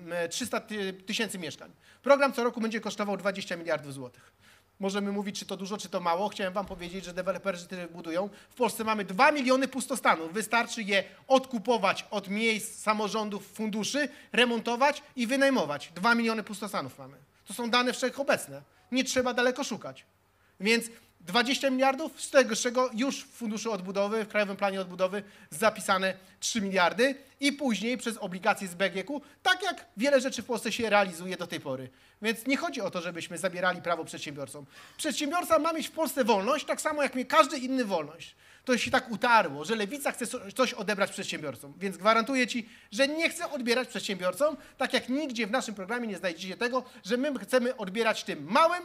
tysięcy mieszkań. Program co roku będzie kosztował 20 miliardów złotych. Możemy mówić, czy to dużo, czy to mało. Chciałem wam powiedzieć, że deweloperzy tyle budują. W Polsce mamy 2 miliony pustostanów. Wystarczy je odkupować od miejsc, samorządów, funduszy, remontować i wynajmować. 2 miliony pustostanów mamy. To są dane wszechobecne. Nie trzeba daleko szukać. Więc 20 miliardów, z czego już w Funduszu Odbudowy, w Krajowym Planie Odbudowy zapisane 3 miliardy i później przez obligacje z BGK, tak jak wiele rzeczy w Polsce się realizuje do tej pory. Więc nie chodzi o to, żebyśmy zabierali prawo przedsiębiorcom. Przedsiębiorca ma mieć w Polsce wolność, tak samo jak każdy inny wolność. To się tak utarło, że Lewica chce coś odebrać przedsiębiorcom. Więc gwarantuję ci, że nie chcę odbierać przedsiębiorcom, tak jak nigdzie w naszym programie nie znajdziecie tego, że my chcemy odbierać tym małym,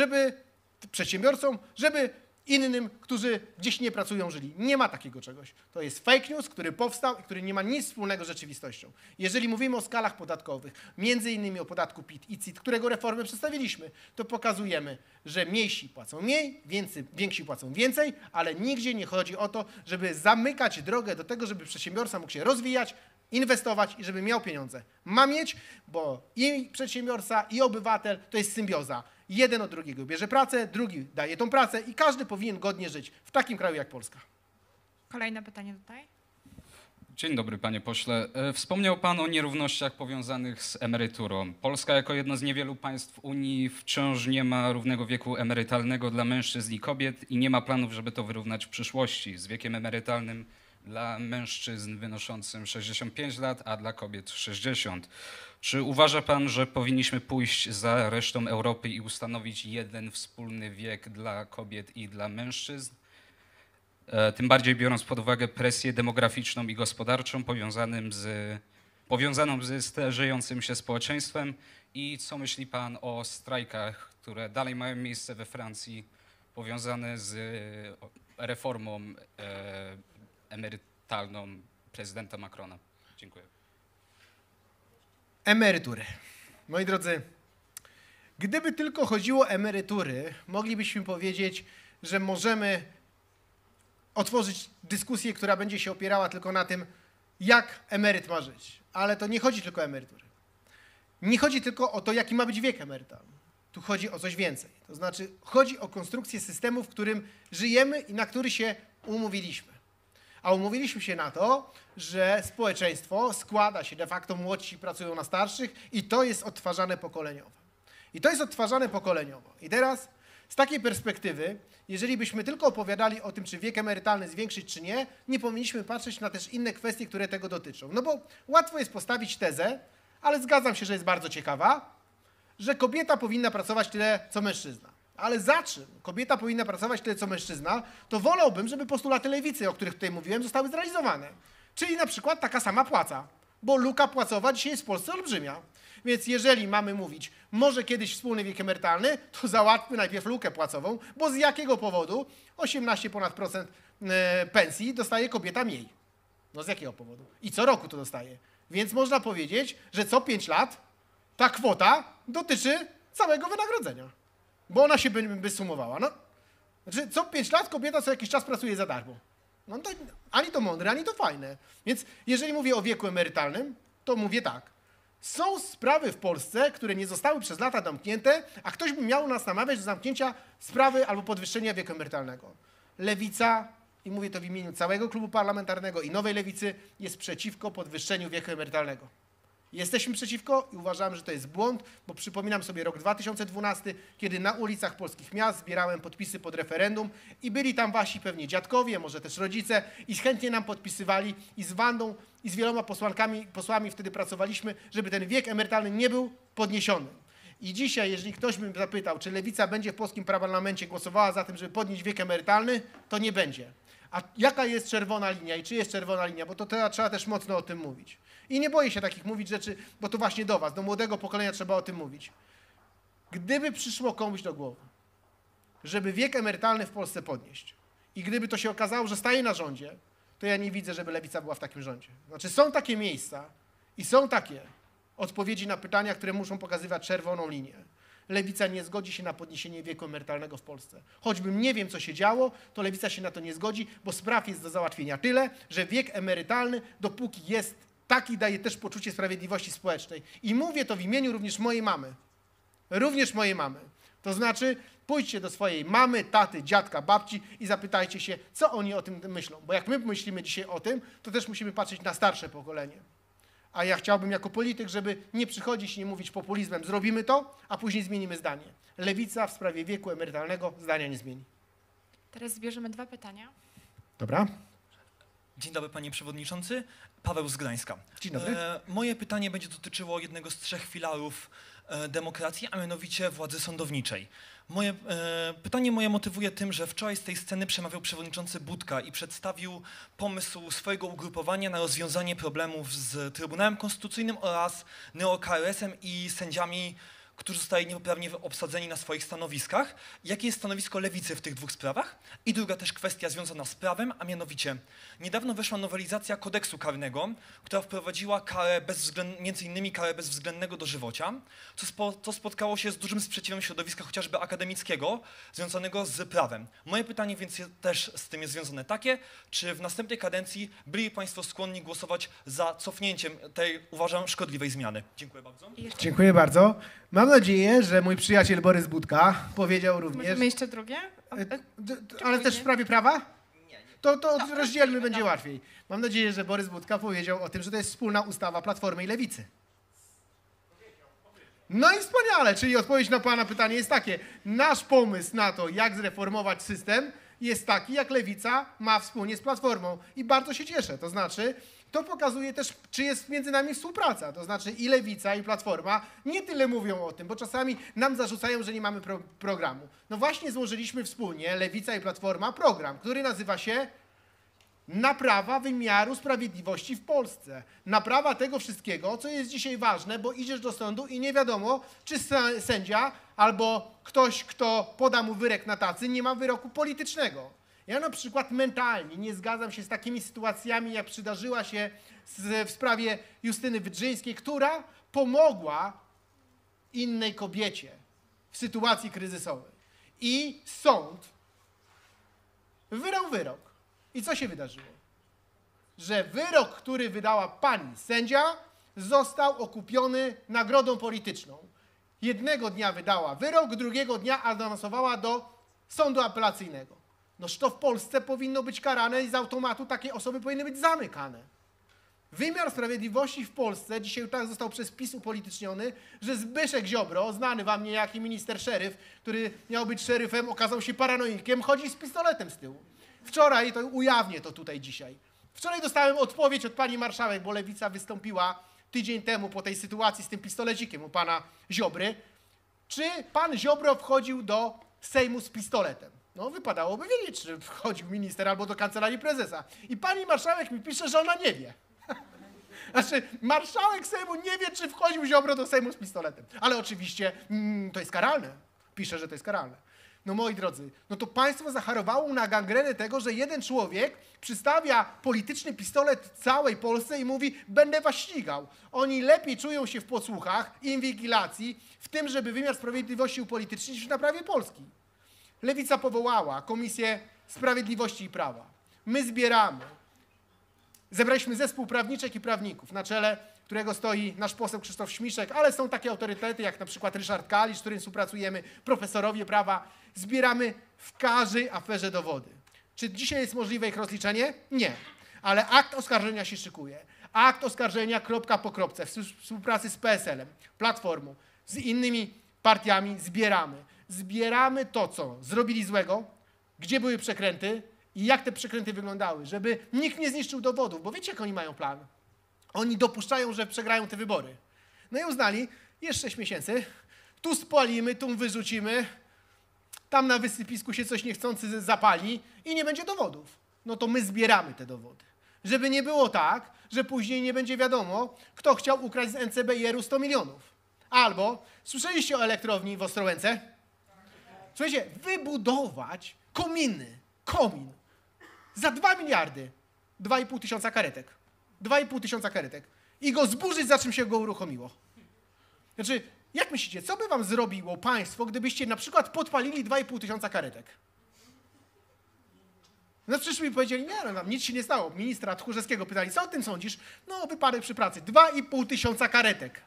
przedsiębiorcom, żeby innym, którzy gdzieś nie pracują, żyli. Nie ma takiego czegoś. To jest fake news, który powstał i który nie ma nic wspólnego z rzeczywistością. Jeżeli mówimy o skalach podatkowych, między innymi o podatku PIT i CIT, którego reformę przedstawiliśmy, to pokazujemy, że mniejsi płacą mniej, więksi płacą więcej, ale nigdzie nie chodzi o to, żeby zamykać drogę do tego, żeby przedsiębiorca mógł się rozwijać, inwestować i żeby miał pieniądze. Ma mieć, bo i przedsiębiorca, i obywatel to jest symbioza. Jeden od drugiego bierze pracę, drugi daje tą pracę i każdy powinien godnie żyć w takim kraju jak Polska. Kolejne pytanie tutaj. Dzień dobry, panie pośle. Wspomniał pan o nierównościach powiązanych z emeryturą. Polska jako jedno z niewielu państw Unii wciąż nie ma równego wieku emerytalnego dla mężczyzn i kobiet i nie ma planów, żeby to wyrównać w przyszłości z wiekiem emerytalnym dla mężczyzn wynoszącym 65 lat, a dla kobiet 60. Czy uważa pan, że powinniśmy pójść za resztą Europy i ustanowić jeden wspólny wiek dla kobiet i dla mężczyzn? Tym bardziej biorąc pod uwagę presję demograficzną i gospodarczą powiązaną ze starzejącym się społeczeństwem i co myśli pan o strajkach, które dalej mają miejsce we Francji, powiązane z reformą emerytalną prezydenta Macrona? Dziękuję. Emerytury. Moi drodzy, gdyby tylko chodziło o emerytury, moglibyśmy powiedzieć, że możemy otworzyć dyskusję, która będzie się opierała tylko na tym, jak emeryt ma żyć. Ale to nie chodzi tylko o emerytury. Nie chodzi tylko o to, jaki ma być wiek emerytalny. Tu chodzi o coś więcej. To znaczy chodzi o konstrukcję systemu, w którym żyjemy i na który się umówiliśmy. A umówiliśmy się na to, że społeczeństwo składa się de facto, młodsi pracują na starszych i to jest odtwarzane pokoleniowo. I teraz Z takiej perspektywy, jeżeli byśmy tylko opowiadali o tym, czy wiek emerytalny zwiększyć, czy nie, nie powinniśmy patrzeć na też inne kwestie, które tego dotyczą. No bo łatwo jest postawić tezę, ale zgadzam się, że jest bardzo ciekawa, że kobieta powinna pracować tyle, co mężczyzna. Ale za czym kobieta powinna pracować tyle, co mężczyzna, to wolałbym, żeby postulaty lewicy, o których tutaj mówiłem, zostały zrealizowane. Czyli na przykład taka sama płaca, bo luka płacowa dzisiaj jest w Polsce olbrzymia. Więc jeżeli mamy mówić, może kiedyś wspólny wiek emerytalny, to załatwmy najpierw lukę płacową, bo z jakiego powodu 18 ponad procent pensji dostaje kobieta mniej? No z jakiego powodu? I co roku to dostaje. Więc można powiedzieć, że co 5 lat ta kwota dotyczy całego wynagrodzenia, bo ona się by sumowała. No, znaczy co 5 lat kobieta co jakiś czas pracuje za darmo. No to ani to mądre, ani to fajne. Więc jeżeli mówię o wieku emerytalnym, to mówię tak. Są sprawy w Polsce, które nie zostały przez lata zamknięte, a ktoś by miał nas namawiać do zamknięcia sprawy albo podwyższenia wieku emerytalnego. Lewica, i mówię to w imieniu całego klubu parlamentarnego i Nowej Lewicy, jest przeciwko podwyższeniu wieku emerytalnego. Jesteśmy przeciwko i uważamy, że to jest błąd, bo przypominam sobie rok 2012, kiedy na ulicach polskich miast zbierałem podpisy pod referendum i byli tam wasi pewnie dziadkowie, może też rodzice i chętnie nam podpisywali i z Wandą i z wieloma posłami wtedy pracowaliśmy, żeby ten wiek emerytalny nie był podniesiony. I dzisiaj, jeżeli ktoś by mnie zapytał, czy Lewica będzie w polskim parlamencie głosowała za tym, żeby podnieść wiek emerytalny, to nie będzie. A jaka jest czerwona linia i czy jest czerwona linia, bo to trzeba też mocno o tym mówić. I nie boję się takich mówić rzeczy, bo to właśnie do was, do młodego pokolenia trzeba o tym mówić. Gdyby przyszło komuś do głowy, żeby wiek emerytalny w Polsce podnieść i gdyby to się okazało, że staje na rządzie, to ja nie widzę, żeby Lewica była w takim rządzie. Znaczy są takie miejsca i są takie odpowiedzi na pytania, które muszą pokazywać czerwoną linię. Lewica nie zgodzi się na podniesienie wieku emerytalnego w Polsce. Choćbym nie wiem, co się działo, to Lewica się na to nie zgodzi, bo spraw jest do załatwienia tyle, że wiek emerytalny, dopóki jest taki, daje też poczucie sprawiedliwości społecznej. I mówię to w imieniu również mojej mamy. Również mojej mamy. To znaczy, pójdźcie do swojej mamy, taty, dziadka, babci i zapytajcie się, co oni o tym myślą. Bo jak my myślimy dzisiaj o tym, to też musimy patrzeć na starsze pokolenie. A ja chciałbym jako polityk, żeby nie przychodzić i nie mówić populizmem. Zrobimy to, a później zmienimy zdanie. Lewica w sprawie wieku emerytalnego zdania nie zmieni. Teraz zbierzemy 2 pytania. Dobra? Dzień dobry, panie przewodniczący. Paweł z Gdańska. Dzień dobry. Moje pytanie będzie dotyczyło jednego z 3 filarów demokracji, a mianowicie władzy sądowniczej. Pytanie moje motywuje tym, że wczoraj z tej sceny przemawiał przewodniczący Budka i przedstawił pomysł swojego ugrupowania na rozwiązanie problemów z Trybunałem Konstytucyjnym oraz neo-KRS-em i sędziami, którzy zostali niepoprawnie obsadzeni na swoich stanowiskach. Jakie jest stanowisko Lewicy w tych 2 sprawach? I druga też kwestia związana z prawem, a mianowicie niedawno weszła nowelizacja kodeksu karnego, która wprowadziła karę między innymi karę bezwzględnego dożywocia, co spotkało się z dużym sprzeciwem środowiska chociażby akademickiego, związanego z prawem. Moje pytanie więc też z tym jest związane takie, czy w następnej kadencji byli państwo skłonni głosować za cofnięciem tej, uważam, szkodliwej zmiany? Dziękuję bardzo. Dziękuję bardzo. Mam nadzieję, że mój przyjaciel Borys Budka powiedział również... Możemy jeszcze drugie? Ale też w sprawie prawa? To rozdzielmy, będzie łatwiej. Mam nadzieję, że Borys Budka powiedział o tym, że to jest wspólna ustawa Platformy i Lewicy. No i wspaniale, czyli odpowiedź na pana pytanie jest takie. Nasz pomysł na to, jak zreformować system, jest taki, jak Lewica ma wspólnie z Platformą. I bardzo się cieszę. To znaczy, to pokazuje też, czy jest między nami współpraca. To znaczy i Lewica, i Platforma nie tyle mówią o tym, bo czasami nam zarzucają, że nie mamy programu. No właśnie złożyliśmy wspólnie, Lewica i Platforma, program, który nazywa się Naprawa wymiaru sprawiedliwości w Polsce. Naprawa tego wszystkiego, co jest dzisiaj ważne, bo idziesz do sądu i nie wiadomo, czy sędzia albo ktoś, kto poda mu wyrok na tacy, nie ma wyroku politycznego. Ja na przykład mentalnie nie zgadzam się z takimi sytuacjami, jak przydarzyła się w sprawie Justyny Wydrzyńskiej, która pomogła innej kobiecie w sytuacji kryzysowej. I sąd wydał wyrok. I co się wydarzyło? Że wyrok, który wydała pani sędzia, został okupiony nagrodą polityczną. Jednego dnia wydała wyrok, drugiego dnia awansowała do sądu apelacyjnego. Noż to w Polsce powinno być karane i z automatu takie osoby powinny być zamykane. Wymiar sprawiedliwości w Polsce dzisiaj tak został przez PiS upolityczniony, że Zbyszek Ziobro, znany wam niejaki minister szeryf, który miał być szeryfem, okazał się paranoikiem, chodzi z pistoletem z tyłu. Wczoraj, to ujawnię to tutaj dzisiaj, wczoraj dostałem odpowiedź od pani marszałek, bo Lewica wystąpiła tydzień temu po tej sytuacji z tym pistolecikiem u pana Ziobry. Czy pan Ziobro wchodził do Sejmu z pistoletem? No wypadałoby wiedzieć, czy wchodził minister albo do kancelarii prezesa. I pani marszałek mi pisze, że ona nie wie. Znaczy, marszałek Sejmu nie wie, czy wchodził Ziobro do Sejmu z pistoletem. Ale oczywiście to jest karalne. Pisze, że to jest karalne. No moi drodzy, no to państwo zachorowało na gangrenę tego, że jeden człowiek przystawia polityczny pistolet całej Polsce i mówi, będę was ścigał. Oni lepiej czują się w podsłuchach, inwigilacji, w tym, żeby wymiar sprawiedliwości upolitycznić niż w naprawie Polski. Lewica powołała Komisję Sprawiedliwości i Prawa. My zbieramy. Zebraliśmy zespół prawniczek i prawników, na czele którego stoi nasz poseł Krzysztof Śmiszek, ale są takie autorytety jak na przykład Ryszard Kalisz, z którym współpracujemy, profesorowie prawa. Zbieramy w każdej aferze dowody. Czy dzisiaj jest możliwe ich rozliczenie? Nie. Ale akt oskarżenia się szykuje. Akt oskarżenia kropka po kropce w współpracy z PSL-em, Platformą, z innymi partiami zbieramy. Zbieramy to, co zrobili złego, gdzie były przekręty i jak te przekręty wyglądały, żeby nikt nie zniszczył dowodów, bo wiecie, jak oni mają plan? Oni dopuszczają, że przegrają te wybory. No i uznali, jest 6 miesięcy, tu spalimy, tu wyrzucimy, tam na wysypisku się coś niechcący zapali i nie będzie dowodów. No to my zbieramy te dowody. Żeby nie było tak, że później nie będzie wiadomo, kto chciał ukraść z NCBR-u 100 milionów. Albo, słyszeliście o elektrowni w Ostrołęce? Słuchajcie, wybudować komin za 2 miliardy, 2,5 tysiąca karetek. 2,5 tysiąca karetek. I go zburzyć, za czym się go uruchomiło. Znaczy, jak myślicie, co by wam zrobiło państwo, gdybyście na przykład podpalili 2,5 tysiąca karetek? No przyszli i powiedzieli, nie, no nam nic się nie stało. Ministra Tchórzewskiego pytali, co o tym sądzisz? No, wypadek przy pracy. 2,5 tysiąca karetek.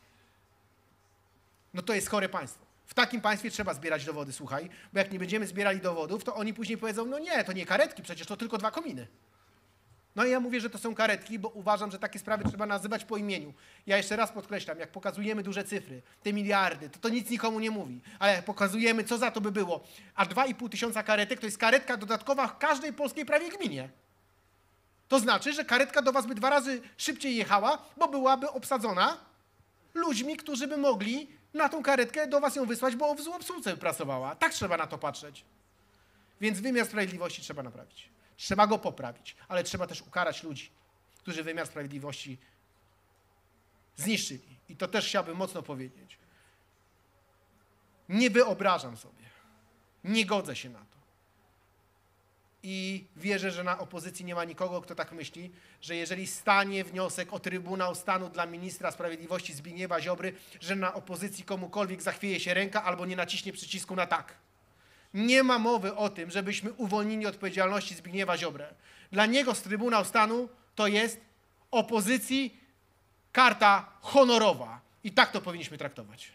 No to jest chore państwo. W takim państwie trzeba zbierać dowody, słuchaj, bo jak nie będziemy zbierali dowodów, to oni później powiedzą, no nie, to nie karetki, przecież to tylko 2 kominy. No i ja mówię, że to są karetki, bo uważam, że takie sprawy trzeba nazywać po imieniu. Ja jeszcze raz podkreślam, jak pokazujemy duże cyfry, te miliardy, to nic nikomu nie mówi. Ale jak pokazujemy, co za to by było, a 2,5 tysiąca karetek to jest karetka dodatkowa w każdej polskiej prawie gminie. To znaczy, że karetka do was by 2 razy szybciej jechała, bo byłaby obsadzona ludźmi, którzy by mogli na tą karetkę do was ją wysłać, bo w obsłudze by pracowała. Tak trzeba na to patrzeć. Więc wymiar sprawiedliwości trzeba naprawić. Trzeba go poprawić, ale trzeba też ukarać ludzi, którzy wymiar sprawiedliwości zniszczyli. I to też chciałbym mocno powiedzieć. Nie wyobrażam sobie, nie godzę się na to. I wierzę, że na opozycji nie ma nikogo, kto tak myśli, że jeżeli stanie wniosek o Trybunał Stanu dla ministra sprawiedliwości Zbigniewa Ziobry, że na opozycji komukolwiek zachwieje się ręka albo nie naciśnie przycisku na tak. Nie ma mowy o tym, żebyśmy uwolnili odpowiedzialności Zbigniewa Ziobrę. Dla niego z Trybunał Stanu to jest opozycji karta honorowa. I tak to powinniśmy traktować.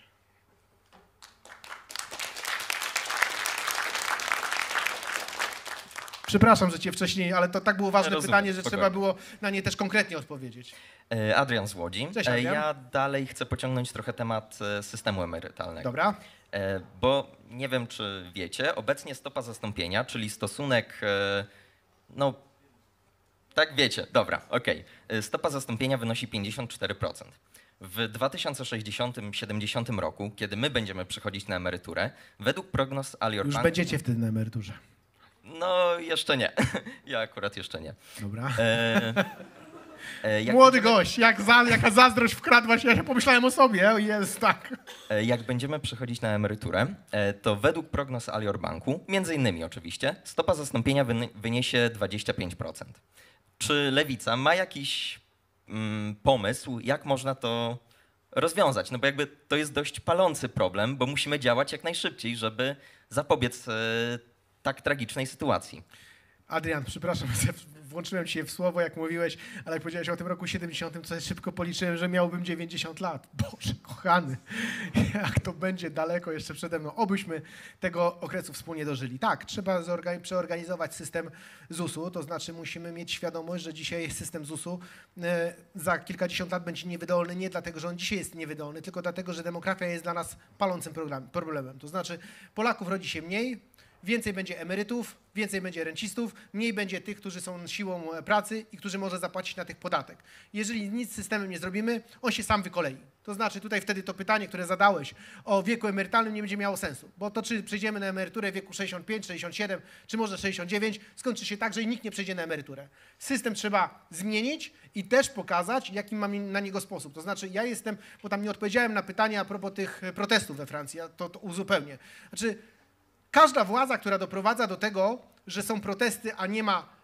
Przepraszam, że cię wcześniej, ale to tak było ważne pytanie, że trzeba było na nie też konkretnie odpowiedzieć. Adrian z Łodzi. Cześć, Adrian. Ja dalej chcę pociągnąć trochę temat systemu emerytalnego. Dobra. Bo nie wiem, czy wiecie, obecnie stopa zastąpienia, czyli stosunek, no tak wiecie, dobra, okej. Stopa zastąpienia wynosi 54%. W 2060-70 roku, kiedy my będziemy przechodzić na emeryturę, według prognoz Alior Już Bank... będziecie wtedy na emeryturze. No, jeszcze nie. Ja akurat jeszcze nie. Dobra. Jak Młody będziemy- gość, jaka zazdrość wkradła się, ja się pomyślałem o sobie, o jest, tak. Jak będziemy przechodzić na emeryturę, to według prognoz Alior Banku, między innymi oczywiście, stopa zastąpienia wyniesie 25%. Czy Lewica ma jakiś pomysł, jak można to rozwiązać? No bo jakby to jest dość palący problem, bo musimy działać jak najszybciej, żeby zapobiec tak tragicznej sytuacji. Adrian, przepraszam, włączyłem się w słowo, jak mówiłeś, ale jak powiedziałeś o tym roku 70, to sobie szybko policzyłem, że miałbym 90 lat. Boże, kochany, jak to będzie daleko jeszcze przede mną. Obyśmy tego okresu wspólnie dożyli. Tak, trzeba przeorganizować system ZUS-u, to znaczy musimy mieć świadomość, że dzisiaj system ZUS-u za kilkadziesiąt lat będzie niewydolny, nie dlatego, że on dzisiaj jest niewydolny, tylko dlatego, że demografia jest dla nas palącym problemem. To znaczy Polaków rodzi się mniej, więcej będzie emerytów, więcej będzie rencistów, mniej będzie tych, którzy są siłą pracy i którzy może zapłacić na tych podatek. Jeżeli nic z systemem nie zrobimy, on się sam wykolei. To znaczy tutaj wtedy to pytanie, które zadałeś o wieku emerytalnym nie będzie miało sensu, bo to czy przejdziemy na emeryturę w wieku 65, 67 czy może 69, skończy się tak, że nikt nie przejdzie na emeryturę. System trzeba zmienić i też pokazać, jaki mamy na niego sposób. To znaczy ja jestem, bo tam nie odpowiedziałem na pytania a propos tych protestów we Francji, ja to uzupełnię. Znaczy każda władza, która doprowadza do tego, że są protesty, a nie ma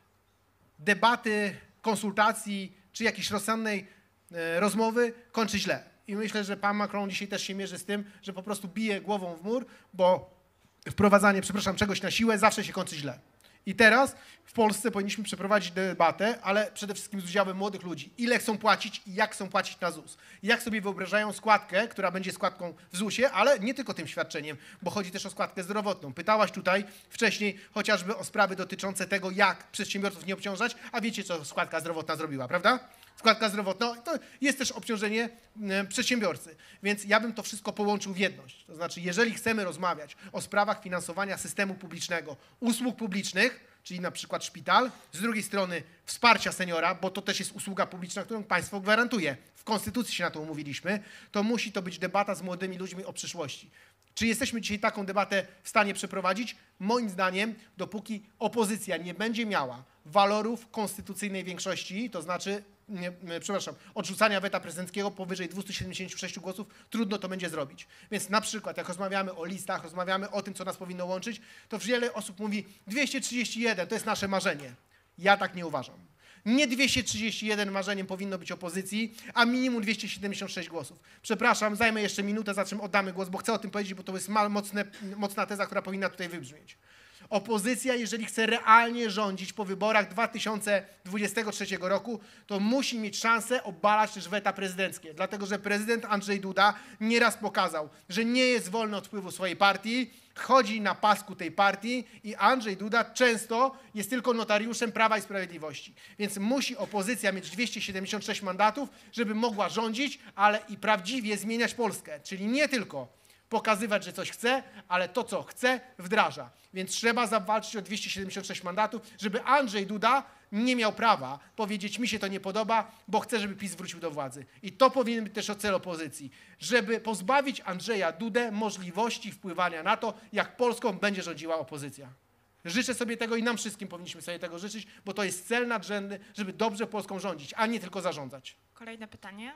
debaty, konsultacji czy jakiejś rozsądnej rozmowy, kończy źle. I myślę, że pan Macron dzisiaj też się mierzy z tym, że po prostu bije głową w mur, bo wprowadzanie, czegoś na siłę zawsze się kończy źle. I teraz w Polsce powinniśmy przeprowadzić debatę, ale przede wszystkim z udziałem młodych ludzi. Ile chcą płacić i jak chcą płacić na ZUS. Jak sobie wyobrażają składkę, która będzie składką w ZUS-ie, ale nie tylko tym świadczeniem, bo chodzi też o składkę zdrowotną. Pytałaś tutaj wcześniej chociażby o sprawy dotyczące tego, jak przedsiębiorców nie obciążać, a wiecie, co składka zdrowotna zrobiła, prawda? Składka zdrowotna to jest też obciążenie przedsiębiorcy. Więc ja bym to wszystko połączył w jedność. To znaczy, jeżeli chcemy rozmawiać o sprawach finansowania systemu publicznego, usług publicznych, czyli na przykład szpital, z drugiej strony wsparcia seniora, bo to też jest usługa publiczna, którą państwo gwarantuje. W Konstytucji się na to umówiliśmy, to musi to być debata z młodymi ludźmi o przyszłości. Czy jesteśmy dzisiaj taką debatę w stanie przeprowadzić? Moim zdaniem, dopóki opozycja nie będzie miała walorów konstytucyjnej większości, to znaczy, odrzucania weta prezydenckiego powyżej 276 głosów, trudno to będzie zrobić. Więc na przykład, jak rozmawiamy o listach, rozmawiamy o tym, co nas powinno łączyć, to wiele osób mówi 231 to jest nasze marzenie. Ja tak nie uważam. Nie 231 marzeniem powinno być opozycji, a minimum 276 głosów. Przepraszam, zajmę jeszcze minutę, za czym oddamy głos, bo chcę o tym powiedzieć, bo to jest mocna teza, która powinna tutaj wybrzmieć. Opozycja, jeżeli chce realnie rządzić po wyborach 2023 roku, to musi mieć szansę obalać też weta prezydenckie. Dlatego, że prezydent Andrzej Duda nieraz pokazał, że nie jest wolny od wpływu swojej partii, chodzi na pasku tej partii i Andrzej Duda często jest tylko notariuszem Prawa i Sprawiedliwości. Więc musi opozycja mieć 276 mandatów, żeby mogła rządzić, ale i prawdziwie zmieniać Polskę. Czyli nie tylko pokazywać, że coś chce, ale to, co chce, wdraża. Więc trzeba zawalczyć o 276 mandatów, żeby Andrzej Duda nie miał prawa powiedzieć, mi się to nie podoba, bo chcę, żeby PiS wrócił do władzy. I to powinien być też cel opozycji, żeby pozbawić Andrzeja Dudę możliwości wpływania na to, jak Polską będzie rządziła opozycja. Życzę sobie tego i nam wszystkim powinniśmy sobie tego życzyć, bo to jest cel nadrzędny, żeby dobrze Polską rządzić, a nie tylko zarządzać. Kolejne pytanie.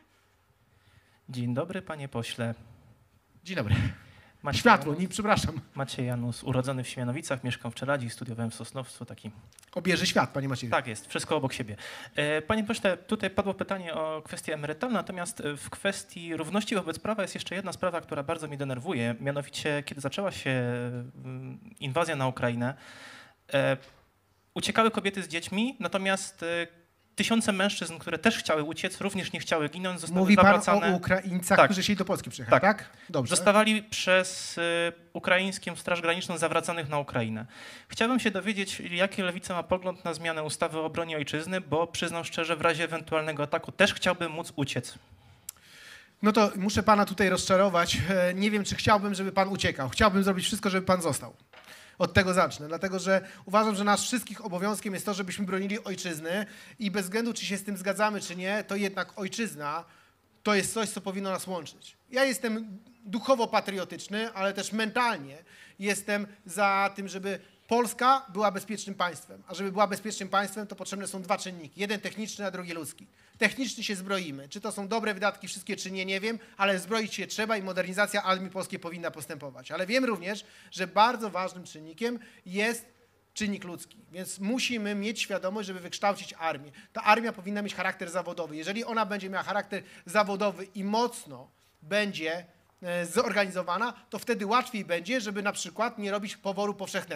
Dzień dobry, panie pośle. Dzień dobry. Maciej Światło, Janus, przepraszam. Maciej Janus, urodzony w Siemianowicach, mieszkam w Czeladzi, studiowałem w Sosnowcu, taki... Obieży świat, panie Macieju. Tak jest, wszystko obok siebie. Panie pośle, tutaj padło pytanie o kwestię emerytalną, natomiast w kwestii równości wobec prawa jest jeszcze jedna sprawa, która bardzo mnie denerwuje. Mianowicie, kiedy zaczęła się inwazja na Ukrainę, uciekały kobiety z dziećmi, natomiast tysiące mężczyzn, które też chciały uciec, również nie chciały ginąć, zostały Mówi pan zawracane. o Ukraińcach, Tak. którzy chcieli do Polski przyjechać, tak? Dobrze. Zostawali przez ukraińską Straż Graniczną zawracanych na Ukrainę. Chciałbym się dowiedzieć, jaki Lewica ma pogląd na zmianę ustawy o obronie ojczyzny, bo przyznam szczerze, w razie ewentualnego ataku też chciałbym móc uciec. No to muszę pana tutaj rozczarować. Nie wiem, czy chciałbym, żeby pan uciekał. Chciałbym zrobić wszystko, żeby pan został. Od tego zacznę, dlatego że uważam, że nasz wszystkich obowiązkiem jest to, żebyśmy bronili ojczyzny i bez względu, czy się z tym zgadzamy, czy nie, to jednak ojczyzna to jest coś, co powinno nas łączyć. Ja jestem duchowo patriotyczny, ale też mentalnie jestem za tym, żeby Polska była bezpiecznym państwem. A żeby była bezpiecznym państwem, to potrzebne są dwa czynniki. Jeden techniczny, a drugi ludzki. Technicznie się zbroimy. Czy to są dobre wydatki wszystkie, czy nie, nie wiem, ale zbroić się trzeba i modernizacja armii polskiej powinna postępować. Ale wiem również, że bardzo ważnym czynnikiem jest czynnik ludzki. Więc musimy mieć świadomość, żeby wykształcić armię. Ta armia powinna mieć charakter zawodowy. Jeżeli ona będzie miała charakter zawodowy i mocno będzie zorganizowana, to wtedy łatwiej będzie, żeby na przykład nie robić poboru powszechnego.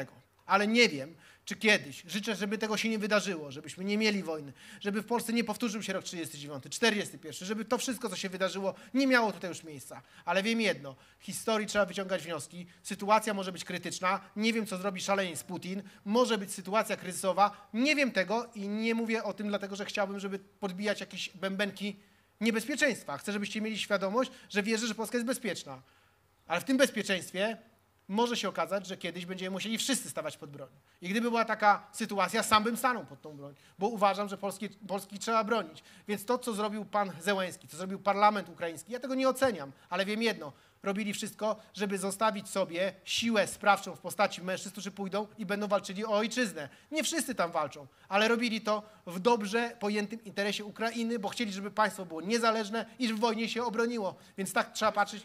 ale nie wiem, czy kiedyś. Życzę, żeby tego się nie wydarzyło, żebyśmy nie mieli wojny, żeby w Polsce nie powtórzył się rok 39, 41, żeby to wszystko, co się wydarzyło, nie miało tutaj już miejsca. Ale wiem jedno, w historii trzeba wyciągać wnioski, sytuacja może być krytyczna, nie wiem, co zrobi szaleniec Putin, może być sytuacja kryzysowa, nie wiem tego i nie mówię o tym dlatego, że chciałbym, żeby podbijać jakieś bębenki niebezpieczeństwa. Chcę, żebyście mieli świadomość, że wierzę, że Polska jest bezpieczna. Ale w tym bezpieczeństwie może się okazać, że kiedyś będziemy musieli wszyscy stawać pod broń. I gdyby była taka sytuacja, sam bym stanął pod tą broń, bo uważam, że Polski trzeba bronić. Więc to, co zrobił pan Zełenski, co zrobił parlament ukraiński, ja tego nie oceniam, ale wiem jedno, robili wszystko, żeby zostawić sobie siłę sprawczą w postaci mężczyzn, którzy pójdą i będą walczyli o ojczyznę. Nie wszyscy tam walczą, ale robili to w dobrze pojętym interesie Ukrainy, bo chcieli, żeby państwo było niezależne i w wojnie się obroniło. Więc tak trzeba patrzeć.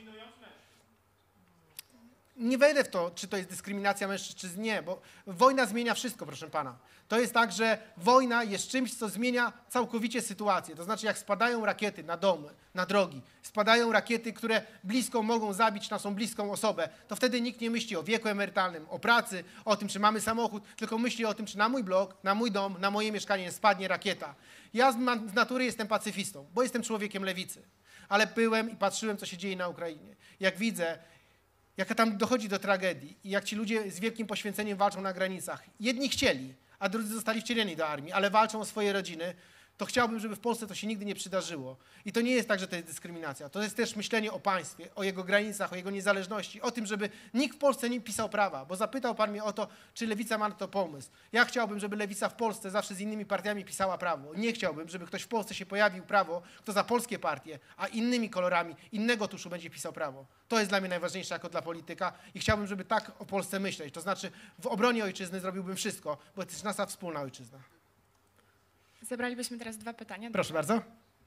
Nie wejdę w to, czy to jest dyskryminacja mężczyzn, czy nie, bo wojna zmienia wszystko, proszę pana. To jest tak, że wojna jest czymś, co zmienia całkowicie sytuację. To znaczy, jak spadają rakiety na domy, na drogi, spadają rakiety, które blisko mogą zabić naszą bliską osobę, to wtedy nikt nie myśli o wieku emerytalnym, o pracy, o tym, czy mamy samochód, tylko myśli o tym, czy na mój blok, na mój dom, na moje mieszkanie spadnie rakieta. Ja z natury jestem pacyfistą, bo jestem człowiekiem lewicy, ale byłem i patrzyłem, co się dzieje na Ukrainie. Jak widzę, jaka tam dochodzi do tragedii i jak ci ludzie z wielkim poświęceniem walczą na granicach. Jedni chcieli, a drudzy zostali wcieleni do armii, ale walczą o swoje rodziny, to chciałbym, żeby w Polsce to się nigdy nie przydarzyło. I to nie jest tak, że to jest dyskryminacja. To jest też myślenie o państwie, o jego granicach, o jego niezależności, o tym, żeby nikt w Polsce nie pisał prawa. Bo zapytał pan mnie o to, czy Lewica ma na to pomysł. Ja chciałbym, żeby Lewica w Polsce zawsze z innymi partiami pisała prawo. Nie chciałbym, żeby ktoś w Polsce się pojawił prawo, kto za polskie partie, a innymi kolorami, innego tuszu będzie pisał prawo. To jest dla mnie najważniejsze jako dla polityka i chciałbym, żeby tak o Polsce myśleć. To znaczy w obronie ojczyzny zrobiłbym wszystko, bo to jest nasza wspólna ojczyzna. Zebralibyśmy teraz 2 pytania. Proszę bardzo.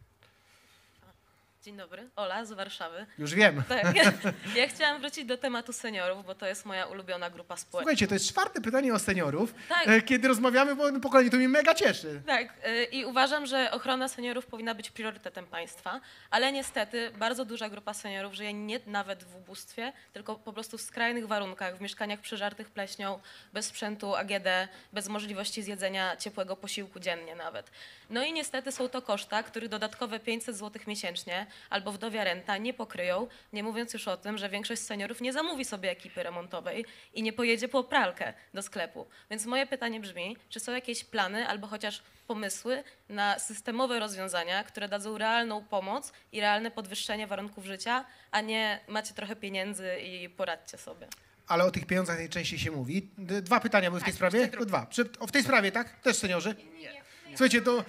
Dzień dobry, Ola z Warszawy. Już wiem. Tak. Ja chciałam wrócić do tematu seniorów, bo to jest moja ulubiona grupa społeczna. Słuchajcie, to jest 4. pytanie o seniorów, Tak. kiedy rozmawiamy o młodym pokoleniu. To mnie mega cieszy. Tak, i uważam, że ochrona seniorów powinna być priorytetem państwa, ale niestety bardzo duża grupa seniorów żyje nie nawet w ubóstwie, tylko po prostu w skrajnych warunkach, w mieszkaniach przeżartych pleśnią, bez sprzętu AGD, bez możliwości zjedzenia ciepłego posiłku dziennie nawet. No i niestety są to koszta, których dodatkowe 500 zł miesięcznie albo wdowia renta nie pokryją, nie mówiąc już o tym, że większość seniorów nie zamówi sobie ekipy remontowej i nie pojedzie po pralkę do sklepu. Więc moje pytanie brzmi, czy są jakieś plany albo chociaż pomysły na systemowe rozwiązania, które dadzą realną pomoc i realne podwyższenie warunków życia, a nie macie trochę pieniędzy i poradźcie sobie. Ale o tych pieniądzach najczęściej się mówi. 2 pytania były w tej sprawie? To 2. W tej sprawie, tak? Też seniorzy? Nie. Słuchajcie, to...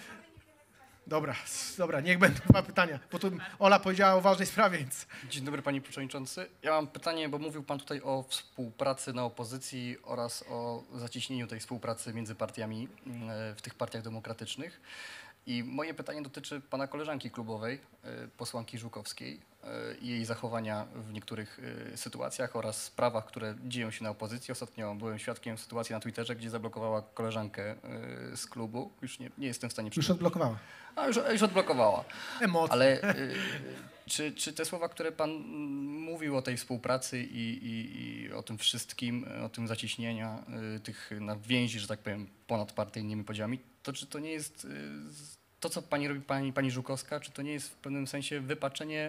Dobra, niech będą 2 pytania, bo tu Ola powiedziała o ważnej sprawie, więc... Dzień dobry panie przewodniczący. Ja mam pytanie, bo mówił pan tutaj o współpracy na opozycji oraz o zacieśnieniu tej współpracy między partiami w tych partiach demokratycznych. I moje pytanie dotyczy pana koleżanki klubowej, posłanki Żukowskiej i jej zachowania w niektórych sytuacjach oraz sprawach, które dzieją się na opozycji. Ostatnio byłem świadkiem sytuacji na Twitterze, gdzie zablokowała koleżankę z klubu. Już nie jestem w stanie... Już odblokowała. Już odblokowała. Emocje. Ale czy te słowa, które pan mówił o tej współpracy i o tym wszystkim, o tym zacieśnienia tych na więzi, że tak powiem, ponad partyjnymi podziałami, to czy to nie jest to, co pani robi, pani Żukowska, czy to nie jest w pewnym sensie wypaczenie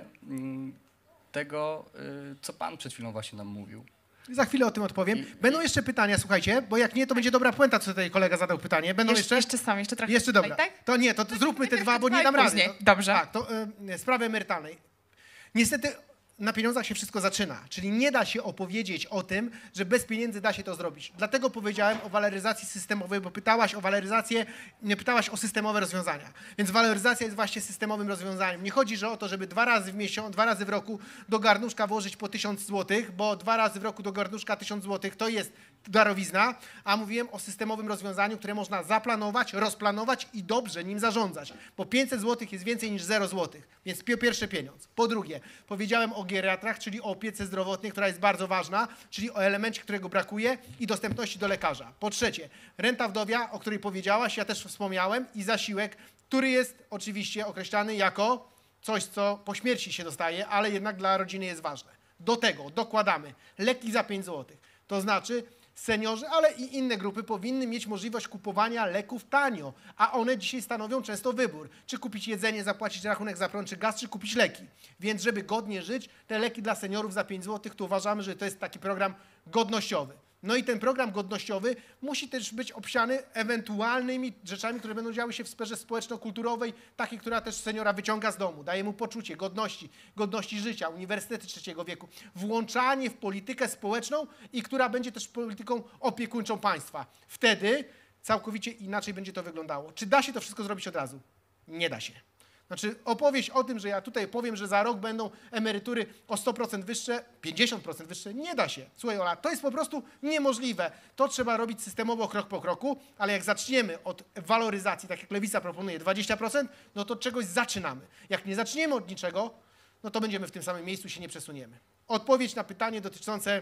tego, co pan przed chwilą właśnie nam mówił? Za chwilę o tym odpowiem. Będą jeszcze pytania, słuchajcie, bo jak nie, to będzie dobra puenta, co tutaj kolega zadał pytanie. Będą jeszcze? Jeszcze trochę. Jeszcze tutaj, dobra. tak? To nie, to zróbmy te 2, bo nie dam rady. Później. Dobrze. Tak, to sprawy emerytalnej. Niestety na pieniądzach się wszystko zaczyna, czyli nie da się opowiedzieć o tym, że bez pieniędzy da się to zrobić. Dlatego powiedziałem o waloryzacji systemowej, bo pytałaś o waloryzację, nie pytałaś o systemowe rozwiązania. Więc waloryzacja jest właśnie systemowym rozwiązaniem. Nie chodzi o to, żeby 2 razy w miesiąc, 2 razy w roku do garnuszka włożyć po 1000 zł, bo 2 razy w roku do garnuszka 1000 zł to jest darowizna, a mówiłem o systemowym rozwiązaniu, które można zaplanować, rozplanować i dobrze nim zarządzać, bo 500 zł jest więcej niż 0 zł, więc pierwszy pieniądz. Po drugie, powiedziałem o geriatrach, czyli o opiece zdrowotnej, która jest bardzo ważna, czyli o elemencie, którego brakuje i dostępności do lekarza. Po trzecie, renta wdowia, o której powiedziałaś, ja też wspomniałem, i zasiłek, który jest oczywiście określany jako coś, co po śmierci się dostaje, ale jednak dla rodziny jest ważne. Do tego dokładamy leki za 5 zł. To znaczy, seniorzy, ale i inne grupy powinny mieć możliwość kupowania leków tanio, a one dzisiaj stanowią często wybór. Czy kupić jedzenie, zapłacić rachunek za prąd czy gaz, czy kupić leki. Więc żeby godnie żyć, te leki dla seniorów za 5 zł, to uważamy, że to jest taki program godnościowy. No i ten program godnościowy musi też być obsiany ewentualnymi rzeczami, które będą działy się w sferze społeczno-kulturowej, takiej, która też seniora wyciąga z domu, daje mu poczucie godności życia, uniwersytety trzeciego wieku, włączanie w politykę społeczną i która będzie też polityką opiekuńczą państwa. Wtedy całkowicie inaczej będzie to wyglądało. Czy da się to wszystko zrobić od razu? Nie da się. Znaczy opowieść o tym, że ja tutaj powiem, że za rok będą emerytury o 100% wyższe, 50% wyższe, nie da się. Słuchaj Ola, to jest po prostu niemożliwe. To trzeba robić systemowo, krok po kroku, ale jak zaczniemy od waloryzacji, tak jak Lewica proponuje 20%, no to czegoś zaczynamy. Jak nie zaczniemy od niczego, no to będziemy w tym samym miejscu, się nie przesuniemy. Odpowiedź na pytanie dotyczące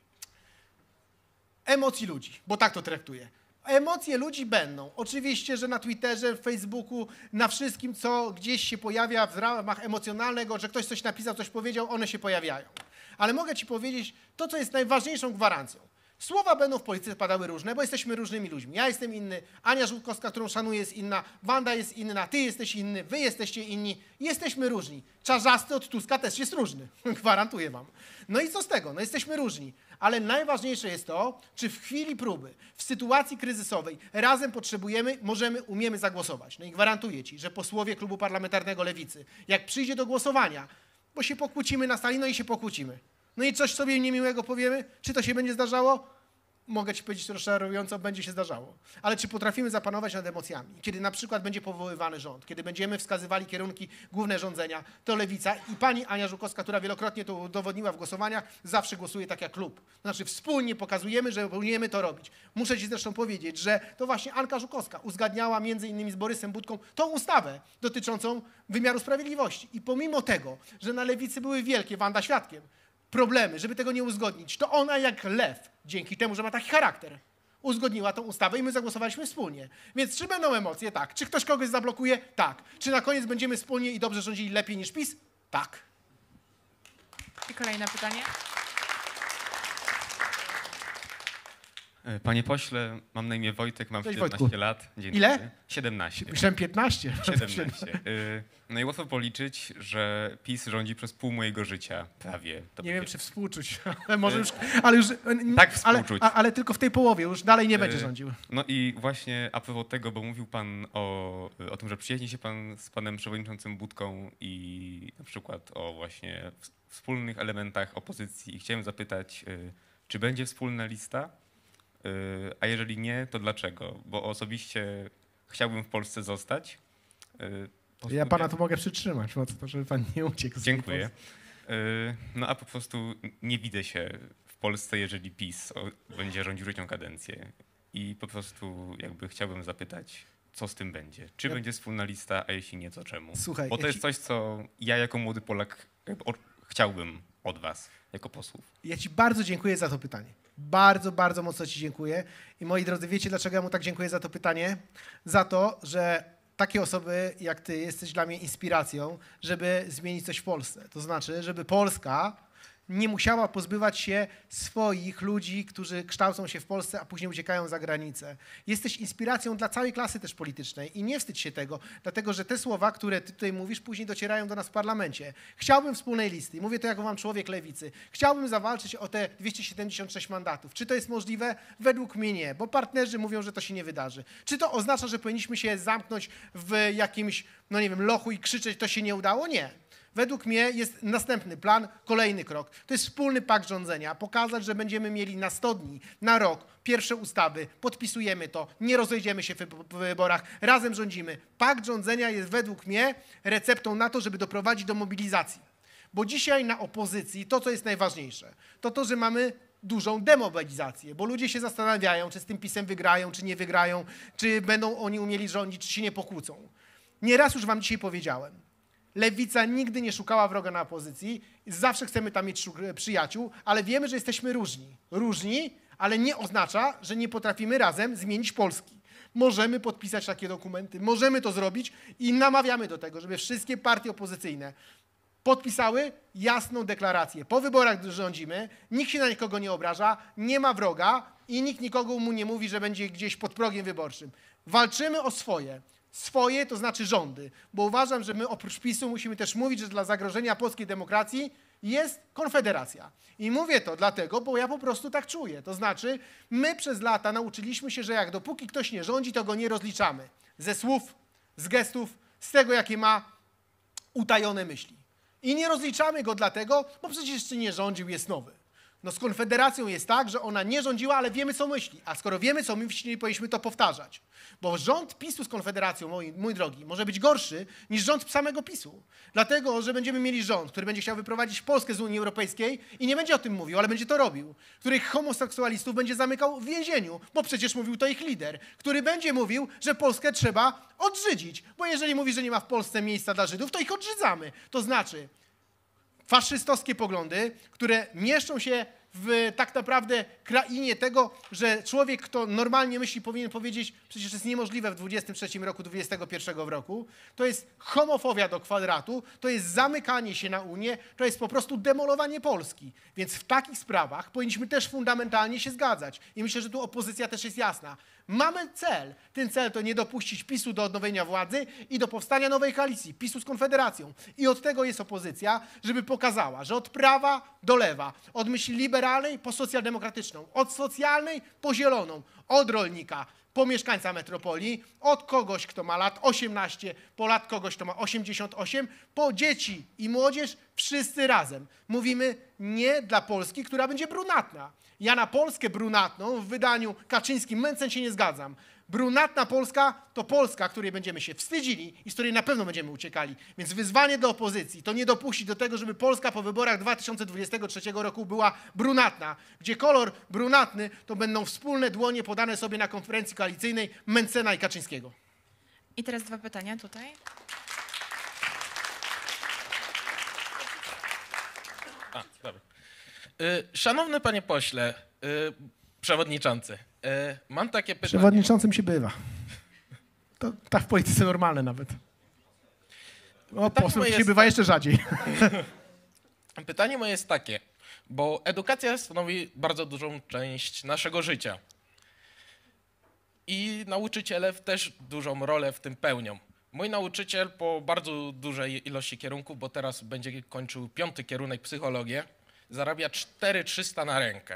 emocji ludzi, bo tak to traktuję. Emocje ludzi będą. Oczywiście, że na Twitterze, Facebooku, na wszystkim, co gdzieś się pojawia w ramach emocjonalnego, że ktoś coś napisał, coś powiedział, one się pojawiają. Ale mogę ci powiedzieć to, co jest najważniejszą gwarancją. Słowa będą w polityce padały różne, bo jesteśmy różnymi ludźmi. Ja jestem inny, Ania Żółkowska, którą szanuję, jest inna, Wanda jest inna, ty jesteś inny, wy jesteście inni. Jesteśmy różni. Czarzasty od Tuska też jest różny. Gwarantuję wam. No i co z tego? No jesteśmy różni. Ale najważniejsze jest to, czy w chwili próby, w sytuacji kryzysowej razem potrzebujemy, umiemy zagłosować. No i gwarantuję ci, że posłowie Klubu Parlamentarnego Lewicy, jak przyjdzie do głosowania, bo się pokłócimy na sali, no i się pokłócimy. No i coś sobie niemiłego powiemy, czy to się będzie zdarzało? Mogę ci powiedzieć rozczarowująco, będzie się zdarzało. Ale czy potrafimy zapanować nad emocjami? Kiedy na przykład będzie powoływany rząd, kiedy będziemy wskazywali kierunki główne rządzenia, to Lewica i pani Ania Żukowska, która wielokrotnie to udowodniła w głosowaniach, zawsze głosuje tak jak klub. Znaczy wspólnie pokazujemy, że umiemy to robić. Muszę ci zresztą powiedzieć, że to właśnie Anka Żukowska uzgadniała między innymi z Borysem Budką tą ustawę dotyczącą wymiaru sprawiedliwości. I pomimo tego, że na Lewicy były wielkie, Wanda świadkiem, problemy, żeby tego nie uzgodnić, to ona jak lew, dzięki temu, że ma taki charakter, uzgodniła tą ustawę i my zagłosowaliśmy wspólnie. Więc czy będą emocje? Tak. Czy ktoś kogoś zablokuje? Tak. Czy na koniec będziemy wspólnie i dobrze rządzili lepiej niż PiS? Tak. I kolejne pytanie. Panie pośle, mam na imię Wojtek, mam Cześć, 17 Wojtku. lat. Dzień Ile? dobry. 17. Myślałem 15. 17. No i łatwo policzyć, że PiS rządzi przez pół mojego życia, prawie. To Nie wiem, będzie- czy współczuć, ale może już... Ale już Tak, współczuć. ale tylko w tej połowie, już dalej nie będzie rządził. No i właśnie a propos tego, bo mówił pan o tym, że przyjaźni się pan z panem przewodniczącym Budką i na przykład o właśnie wspólnych elementach opozycji. I chciałem zapytać, czy będzie wspólna lista? A jeżeli nie, to dlaczego? Bo osobiście chciałbym w Polsce zostać. Ja pana tu mogę przytrzymać, mocno, żeby pan nie uciekł. z tej Dziękuję. Polski. No a po prostu nie widzę się w Polsce, jeżeli PiS będzie rządził trzecią kadencję. I po prostu jakby chciałbym zapytać, co z tym będzie? Czy będzie wspólna lista, a jeśli nie, to czemu? Słuchaj, Bo to jest coś, co ja jako młody Polak chciałbym od was, jako posłów. Ja ci bardzo dziękuję za to pytanie. Bardzo, bardzo mocno ci dziękuję. I moi drodzy, wiecie, dlaczego ja mu tak dziękuję za to pytanie? Za to, że takie osoby jak ty jesteś dla mnie inspiracją, żeby zmienić coś w Polsce. To znaczy, żeby Polska nie musiała pozbywać się swoich ludzi, którzy kształcą się w Polsce, a później uciekają za granicę. Jesteś inspiracją dla całej klasy też politycznej i nie wstydź się tego, dlatego że te słowa, które ty tutaj mówisz, później docierają do nas w parlamencie. Chciałbym wspólnej listy, i mówię to jako wam człowiek lewicy, chciałbym zawalczyć o te 276 mandatów. Czy to jest możliwe? Według mnie nie, bo partnerzy mówią, że to się nie wydarzy. Czy to oznacza, że powinniśmy się zamknąć w jakimś, no nie wiem, lochu i krzyczeć, to się nie udało? Nie. Według mnie jest następny plan, kolejny krok. To jest wspólny pakt rządzenia. Pokazać, że będziemy mieli na 100 dni, na rok, pierwsze ustawy, podpisujemy to, nie rozejdziemy się w wyborach, razem rządzimy. Pakt rządzenia jest według mnie receptą na to, żeby doprowadzić do mobilizacji. Bo dzisiaj na opozycji to, co jest najważniejsze, to, że mamy dużą demobilizację, bo ludzie się zastanawiają, czy z tym PiS-em wygrają, czy nie wygrają, czy będą oni umieli rządzić, czy się nie pokłócą. Nieraz już wam dzisiaj powiedziałem, Lewica nigdy nie szukała wroga na opozycji, zawsze chcemy tam mieć przyjaciół, ale wiemy, że jesteśmy różni. Różni, ale nie oznacza, że nie potrafimy razem zmienić Polski. Możemy podpisać takie dokumenty, możemy to zrobić i namawiamy do tego, żeby wszystkie partie opozycyjne podpisały jasną deklarację. Po wyborach rządzimy, nikt się na nikogo nie obraża, nie ma wroga i nikt nikogo mu nie mówi, że będzie gdzieś pod progiem wyborczym. Walczymy o swoje. Swoje to znaczy rządy, bo uważam, że my oprócz PiS-u musimy też mówić, że dla zagrożenia polskiej demokracji jest Konfederacja. I mówię to dlatego, bo ja po prostu tak czuję. To znaczy, my przez lata nauczyliśmy się, że jak dopóki ktoś nie rządzi, to go nie rozliczamy. Ze słów, z gestów, z tego, jakie ma utajone myśli. I nie rozliczamy go dlatego, bo przecież jeszcze nie rządził, jest nowy. No z Konfederacją jest tak, że ona nie rządziła, ale wiemy, co myśli. A skoro wiemy, co myśli, powinniśmy to powtarzać. Bo rząd PiS-u z Konfederacją, mój drogi, może być gorszy niż rząd samego PiS-u. Dlatego, że będziemy mieli rząd, który będzie chciał wyprowadzić Polskę z Unii Europejskiej i nie będzie o tym mówił, ale będzie to robił. Których homoseksualistów będzie zamykał w więzieniu, bo przecież mówił to ich lider. Który będzie mówił, że Polskę trzeba odżydzić. Bo jeżeli mówi, że nie ma w Polsce miejsca dla Żydów, to ich odżydzamy. To znaczy faszystowskie poglądy, które mieszczą się w tak naprawdę krainie tego, że człowiek, kto normalnie myśli, powinien powiedzieć, przecież jest niemożliwe w 23 roku, 21 roku, to jest homofobia do kwadratu, to jest zamykanie się na Unię, to jest po prostu demolowanie Polski. Więc w takich sprawach powinniśmy też fundamentalnie się zgadzać. I myślę, że tu opozycja też jest jasna. Mamy cel. Ten cel to nie dopuścić PiS-u do odnowienia władzy i do powstania nowej koalicji, PiS-u z Konfederacją. I od tego jest opozycja, żeby pokazała, że od prawa do lewa, od myśli liberalnej po socjaldemokratyczną, od socjalnej po zieloną, od rolnika po mieszkańca metropolii, od kogoś, kto ma lat 18, po lat kogoś, kto ma 88, po dzieci i młodzież, wszyscy razem. Mówimy nie dla Polski, która będzie brunatna. Ja na Polskę brunatną w wydaniu Kaczyńskim Mencen się nie zgadzam. Brunatna Polska to Polska, której będziemy się wstydzili i z której na pewno będziemy uciekali. Więc wyzwanie do opozycji to nie dopuścić do tego, żeby Polska po wyborach 2023 roku była brunatna. Gdzie kolor brunatny to będą wspólne dłonie podane sobie na konferencji koalicyjnej Mencena i Kaczyńskiego. I teraz 2 pytania tutaj. Dobra. Szanowny panie pośle, przewodniczący, mam takie pytanie. Przewodniczącym się bywa. To tak w polityce normalne nawet. O, posłem się bywa jeszcze rzadziej. Pytanie moje jest takie, bo edukacja stanowi bardzo dużą część naszego życia. I nauczyciele też dużą rolę w tym pełnią. Mój nauczyciel po bardzo dużej ilości kierunków, bo teraz będzie kończył 5. kierunek psychologię, zarabia 4300 na rękę.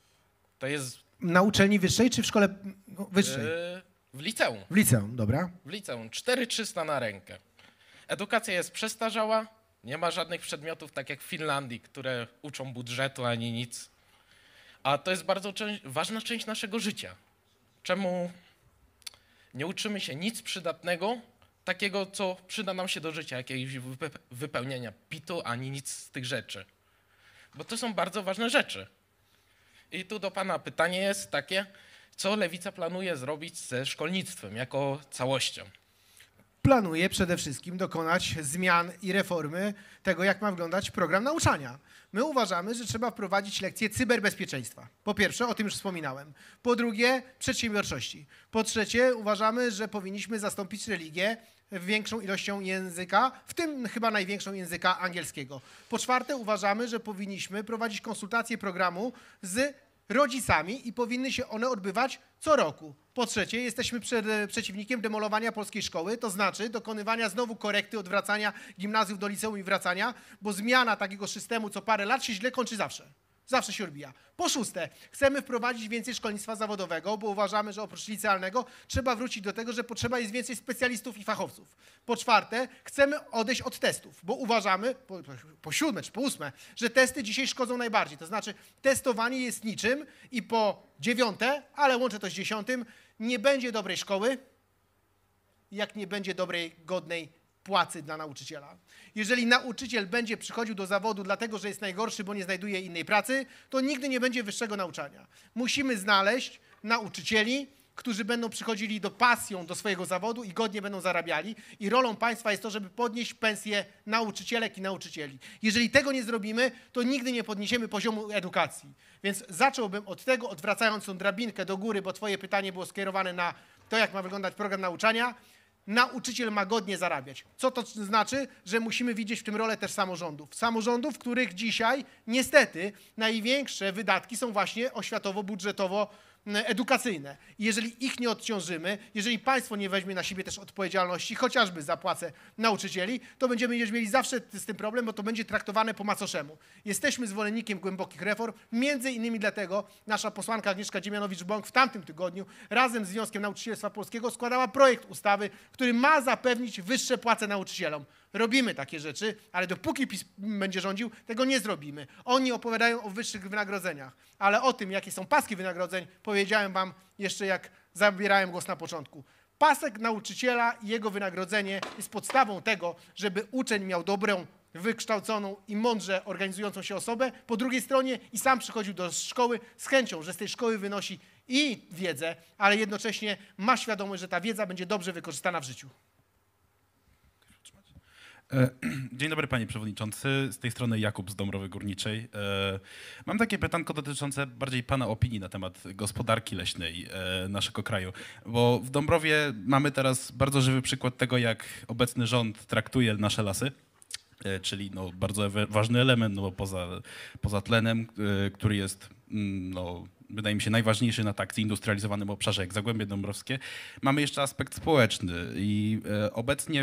To jest... Na uczelni wyższej czy w szkole wyższej? W liceum. W liceum, dobra. W liceum, 4300 na rękę. Edukacja jest przestarzała, nie ma żadnych przedmiotów, tak jak w Finlandii, które uczą budżetu ani nic. A to jest bardzo ważna część naszego życia. Czemu nie uczymy się nic przydatnego, takiego, co przyda nam się do życia, jakiegoś wypełnienia PIT-u, ani nic z tych rzeczy. Bo to są bardzo ważne rzeczy. I tu do pana pytanie jest takie, co Lewica planuje zrobić ze szkolnictwem jako całością? Planuje przede wszystkim dokonać zmian i reformy tego, jak ma wyglądać program nauczania. My uważamy, że trzeba wprowadzić lekcje cyberbezpieczeństwa. Po pierwsze, o tym już wspominałem. Po drugie, przedsiębiorczości. Po trzecie, uważamy, że powinniśmy zastąpić religię większą ilością języka, w tym chyba największą języka angielskiego. Po czwarte, uważamy, że powinniśmy prowadzić konsultacje programu z rodzicami i powinny się one odbywać co roku. Po trzecie, jesteśmy przeciwnikiem demolowania polskiej szkoły, to znaczy dokonywania znowu korekty, odwracania gimnazjów do liceum i wracania, bo zmiana takiego systemu co parę lat się źle kończy zawsze. Zawsze się odbija. Po szóste, chcemy wprowadzić więcej szkolnictwa zawodowego, bo uważamy, że oprócz licealnego trzeba wrócić do tego, że potrzeba jest więcej specjalistów i fachowców. Po czwarte, chcemy odejść od testów, bo uważamy, po siódme czy po ósme, że testy dzisiaj szkodzą najbardziej. To znaczy testowanie jest niczym i po dziewiąte, ale łączę to z 10, nie będzie dobrej szkoły, jak nie będzie dobrej, godnej płacy dla nauczyciela. Jeżeli nauczyciel będzie przychodził do zawodu dlatego, że jest najgorszy, bo nie znajduje innej pracy, to nigdy nie będzie wyższego nauczania. Musimy znaleźć nauczycieli, którzy będą przychodzili do pasją do swojego zawodu i godnie będą zarabiali. I rolą państwa jest to, żeby podnieść pensje nauczycielek i nauczycieli. Jeżeli tego nie zrobimy, to nigdy nie podniesiemy poziomu edukacji. Więc zacząłbym od tego, odwracając tą drabinkę do góry, bo twoje pytanie było skierowane na to, jak ma wyglądać program nauczania. nauczyciel ma godnie zarabiać. Co to znaczy? Że musimy widzieć w tym rolę też samorządów. Samorządów, w których dzisiaj niestety największe wydatki są właśnie oświatowo-budżetowo edukacyjne. I jeżeli ich nie odciążymy, jeżeli państwo nie weźmie na siebie też odpowiedzialności, chociażby za płacę nauczycieli, to będziemy mieli zawsze z tym problem, bo to będzie traktowane po macoszemu. Jesteśmy zwolennikiem głębokich reform, między innymi dlatego nasza posłanka Agnieszka Dziemianowicz-Bąk w tamtym tygodniu razem z Związkiem Nauczycielstwa Polskiego składała projekt ustawy, który ma zapewnić wyższe płace nauczycielom. Robimy takie rzeczy, ale dopóki PiS będzie rządził, tego nie zrobimy. Oni opowiadają o wyższych wynagrodzeniach, ale o tym, jakie są paski wynagrodzeń, powiedziałem wam jeszcze, jak zabierałem głos na początku. Pasek nauczyciela i jego wynagrodzenie jest podstawą tego, żeby uczeń miał dobrą, wykształconą i mądrze organizującą się osobę, po drugiej stronie i sam przychodził do szkoły z chęcią, że z tej szkoły wynosi i wiedzę, ale jednocześnie ma świadomość, że ta wiedza będzie dobrze wykorzystana w życiu. Dzień dobry panie przewodniczący, z tej strony Jakub z Dąbrowy Górniczej. Mam takie pytanko dotyczące bardziej pana opinii na temat gospodarki leśnej naszego kraju, bo w Dąbrowie mamy teraz bardzo żywy przykład tego, jak obecny rząd traktuje nasze lasy, czyli no, bardzo ważny element, no, bo poza tlenem, który jest wydaje mi się najważniejszy na tak zindustrializowanym obszarze jak Zagłębie Dąbrowskie, mamy jeszcze aspekt społeczny i obecnie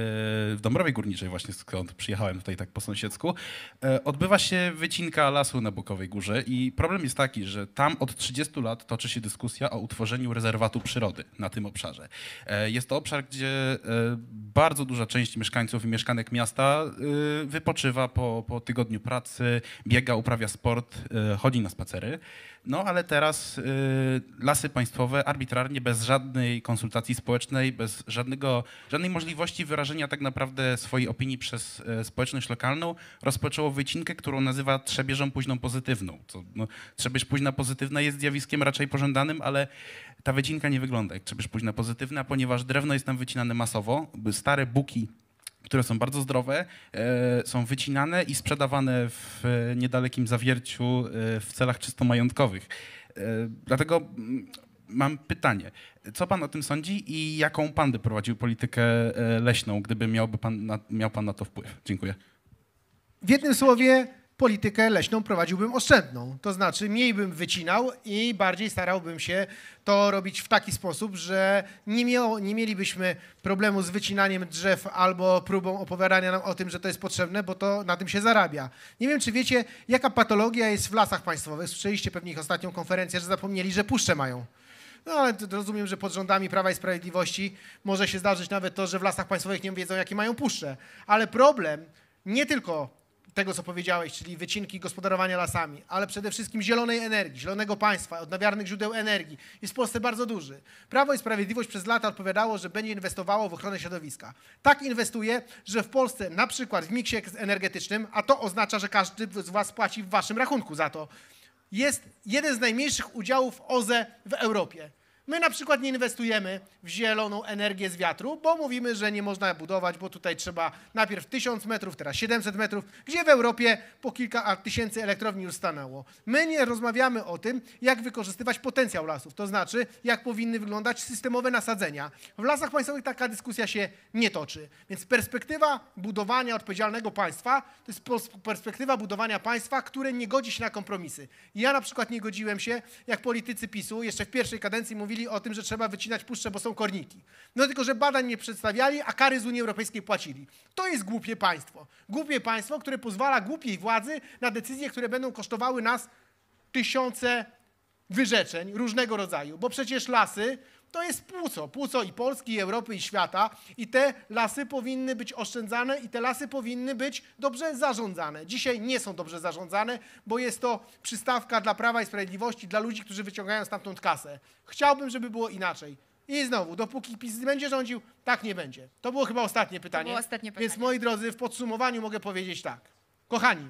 w Dąbrowie Górniczej, właśnie skąd przyjechałem tutaj tak po sąsiedzku, odbywa się wycinka lasu na Bukowej Górze i problem jest taki, że tam od 30 lat toczy się dyskusja o utworzeniu rezerwatu przyrody na tym obszarze. Jest to obszar, gdzie bardzo duża część mieszkańców i mieszkanek miasta wypoczywa po tygodniu pracy, biega, uprawia sport, chodzi na spacery. No ale teraz Lasy Państwowe arbitralnie, bez żadnej konsultacji społecznej, bez żadnej możliwości wyrażenia tak naprawdę swojej opinii przez społeczność lokalną, rozpoczęło wycinkę, którą nazywa trzebieżą późną pozytywną. Trzebież późna pozytywna jest zjawiskiem raczej pożądanym, ale ta wycinka nie wygląda jak trzebież późna pozytywna, ponieważ drewno jest tam wycinane masowo, stare buki, które są bardzo zdrowe, są wycinane i sprzedawane w niedalekim Zawierciu w celach czysto majątkowych. Dlatego mam pytanie, co pan o tym sądzi i jaką pan by prowadził politykę leśną, gdyby miał pan na to wpływ? Dziękuję. W jednym słowie, politykę leśną prowadziłbym oszczędną. To znaczy mniej bym wycinał i bardziej starałbym się to robić w taki sposób, że nie mielibyśmy problemu z wycinaniem drzew albo próbą opowiadania nam o tym, że to jest potrzebne, bo to na tym się zarabia. Nie wiem, czy wiecie, jaka patologia jest w lasach państwowych. Słyszeliście pewnie ich ostatnią konferencję, że zapomnieli, że puszcze mają. No ale rozumiem, że pod rządami Prawa i Sprawiedliwości może się zdarzyć nawet to, że w lasach państwowych nie wiedzą, jakie mają puszcze. Ale problem nie tylko tego, co powiedziałeś, czyli wycinki, gospodarowania lasami, ale przede wszystkim zielonej energii, zielonego państwa, odnawialnych źródeł energii jest w Polsce bardzo duży. Prawo i Sprawiedliwość przez lata odpowiadało, że będzie inwestowało w ochronę środowiska. Tak inwestuje, że w Polsce na przykład w miksie energetycznym, a to oznacza, że każdy z was płaci w waszym rachunku za to, jest jeden z najmniejszych udziałów OZE w Europie. My na przykład nie inwestujemy w zieloną energię z wiatru, bo mówimy, że nie można budować, bo tutaj trzeba najpierw 1000 metrów, teraz 700 metrów, gdzie w Europie po kilka tysięcy elektrowni już stanęło. My nie rozmawiamy o tym, jak wykorzystywać potencjał lasów, to znaczy, jak powinny wyglądać systemowe nasadzenia. W lasach państwowych taka dyskusja się nie toczy. Więc perspektywa budowania odpowiedzialnego państwa to jest perspektywa budowania państwa, które nie godzi się na kompromisy. Ja na przykład nie godziłem się, jak politycy PiS-u jeszcze w pierwszej kadencji mówili o tym, że trzeba wycinać puszcze, bo są korniki. No tylko, że badań nie przedstawiali, a kary z Unii Europejskiej płacili. To jest głupie państwo. Głupie państwo, które pozwala głupiej władzy na decyzje, które będą kosztowały nas tysiące wyrzeczeń różnego rodzaju. Bo przecież lasy to jest płuco i Polski, i Europy, i świata. I te lasy powinny być oszczędzane i te lasy powinny być dobrze zarządzane. Dzisiaj nie są dobrze zarządzane, bo jest to przystawka dla Prawa i Sprawiedliwości, dla ludzi, którzy wyciągają stamtąd kasę. Chciałbym, żeby było inaczej. I znowu, dopóki PiS będzie rządził, tak nie będzie. To było chyba ostatnie pytanie. To było ostatnie pytanie. Więc moi drodzy, w podsumowaniu mogę powiedzieć tak. Kochani,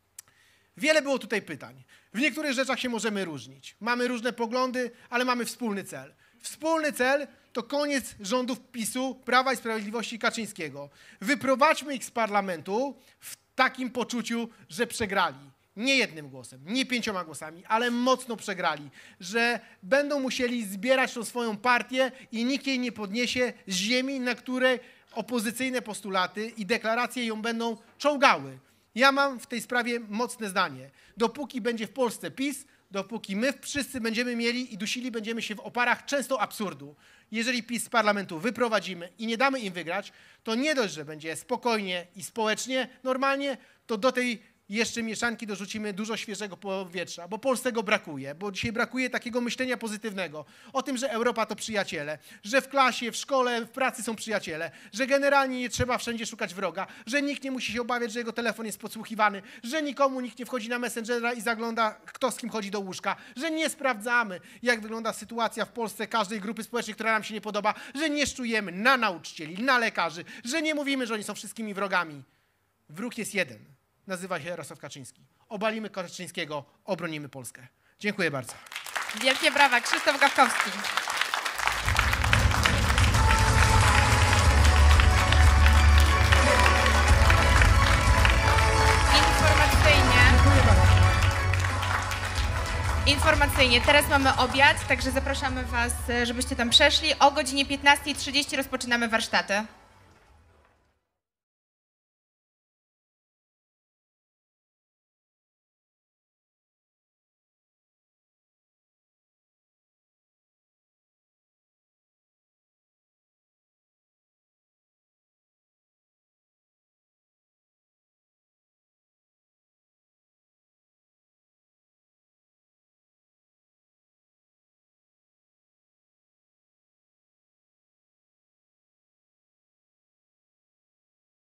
wiele było tutaj pytań. W niektórych rzeczach się możemy różnić. Mamy różne poglądy, ale mamy wspólny cel. Wspólny cel to koniec rządów PiS-u, Prawa i Sprawiedliwości i Kaczyńskiego. Wyprowadźmy ich z parlamentu w takim poczuciu, że przegrali. nie jednym głosem, nie 5 głosami, ale mocno przegrali, że będą musieli zbierać tą swoją partię i nikt jej nie podniesie z ziemi, na której opozycyjne postulaty i deklaracje ją będą czołgały. Ja mam w tej sprawie mocne zdanie. Dopóki będzie w Polsce PiS, dopóki my wszyscy będziemy mieli i dusili będziemy się w oparach często absurdu. Jeżeli PiS z parlamentu wyprowadzimy i nie damy im wygrać, to nie dość, że będzie spokojnie i społecznie, normalnie, to do tej jeszcze mieszanki dorzucimy dużo świeżego powietrza, bo Polsce go brakuje, bo dzisiaj brakuje takiego myślenia pozytywnego o tym, że Europa to przyjaciele, że w klasie, w szkole, w pracy są przyjaciele, że generalnie nie trzeba wszędzie szukać wroga, że nikt nie musi się obawiać, że jego telefon jest podsłuchiwany, że nikomu nikt nie wchodzi na Messengera i zagląda, kto z kim chodzi do łóżka, że nie sprawdzamy, jak wygląda sytuacja w Polsce każdej grupy społecznej, która nam się nie podoba, że nie szczujemy na nauczycieli, na lekarzy, że nie mówimy, że oni są wszystkimi wrogami. Wróg jest jeden. Nazywa się Jarosław Kaczyński. Obalimy Kaczyńskiego, obronimy Polskę. Dziękuję bardzo. Wielkie brawa. Krzysztof Gawkowski. Informacyjnie. Teraz mamy obiad, także zapraszamy Was, żebyście tam przeszli. O godzinie 15:30 rozpoczynamy warsztaty.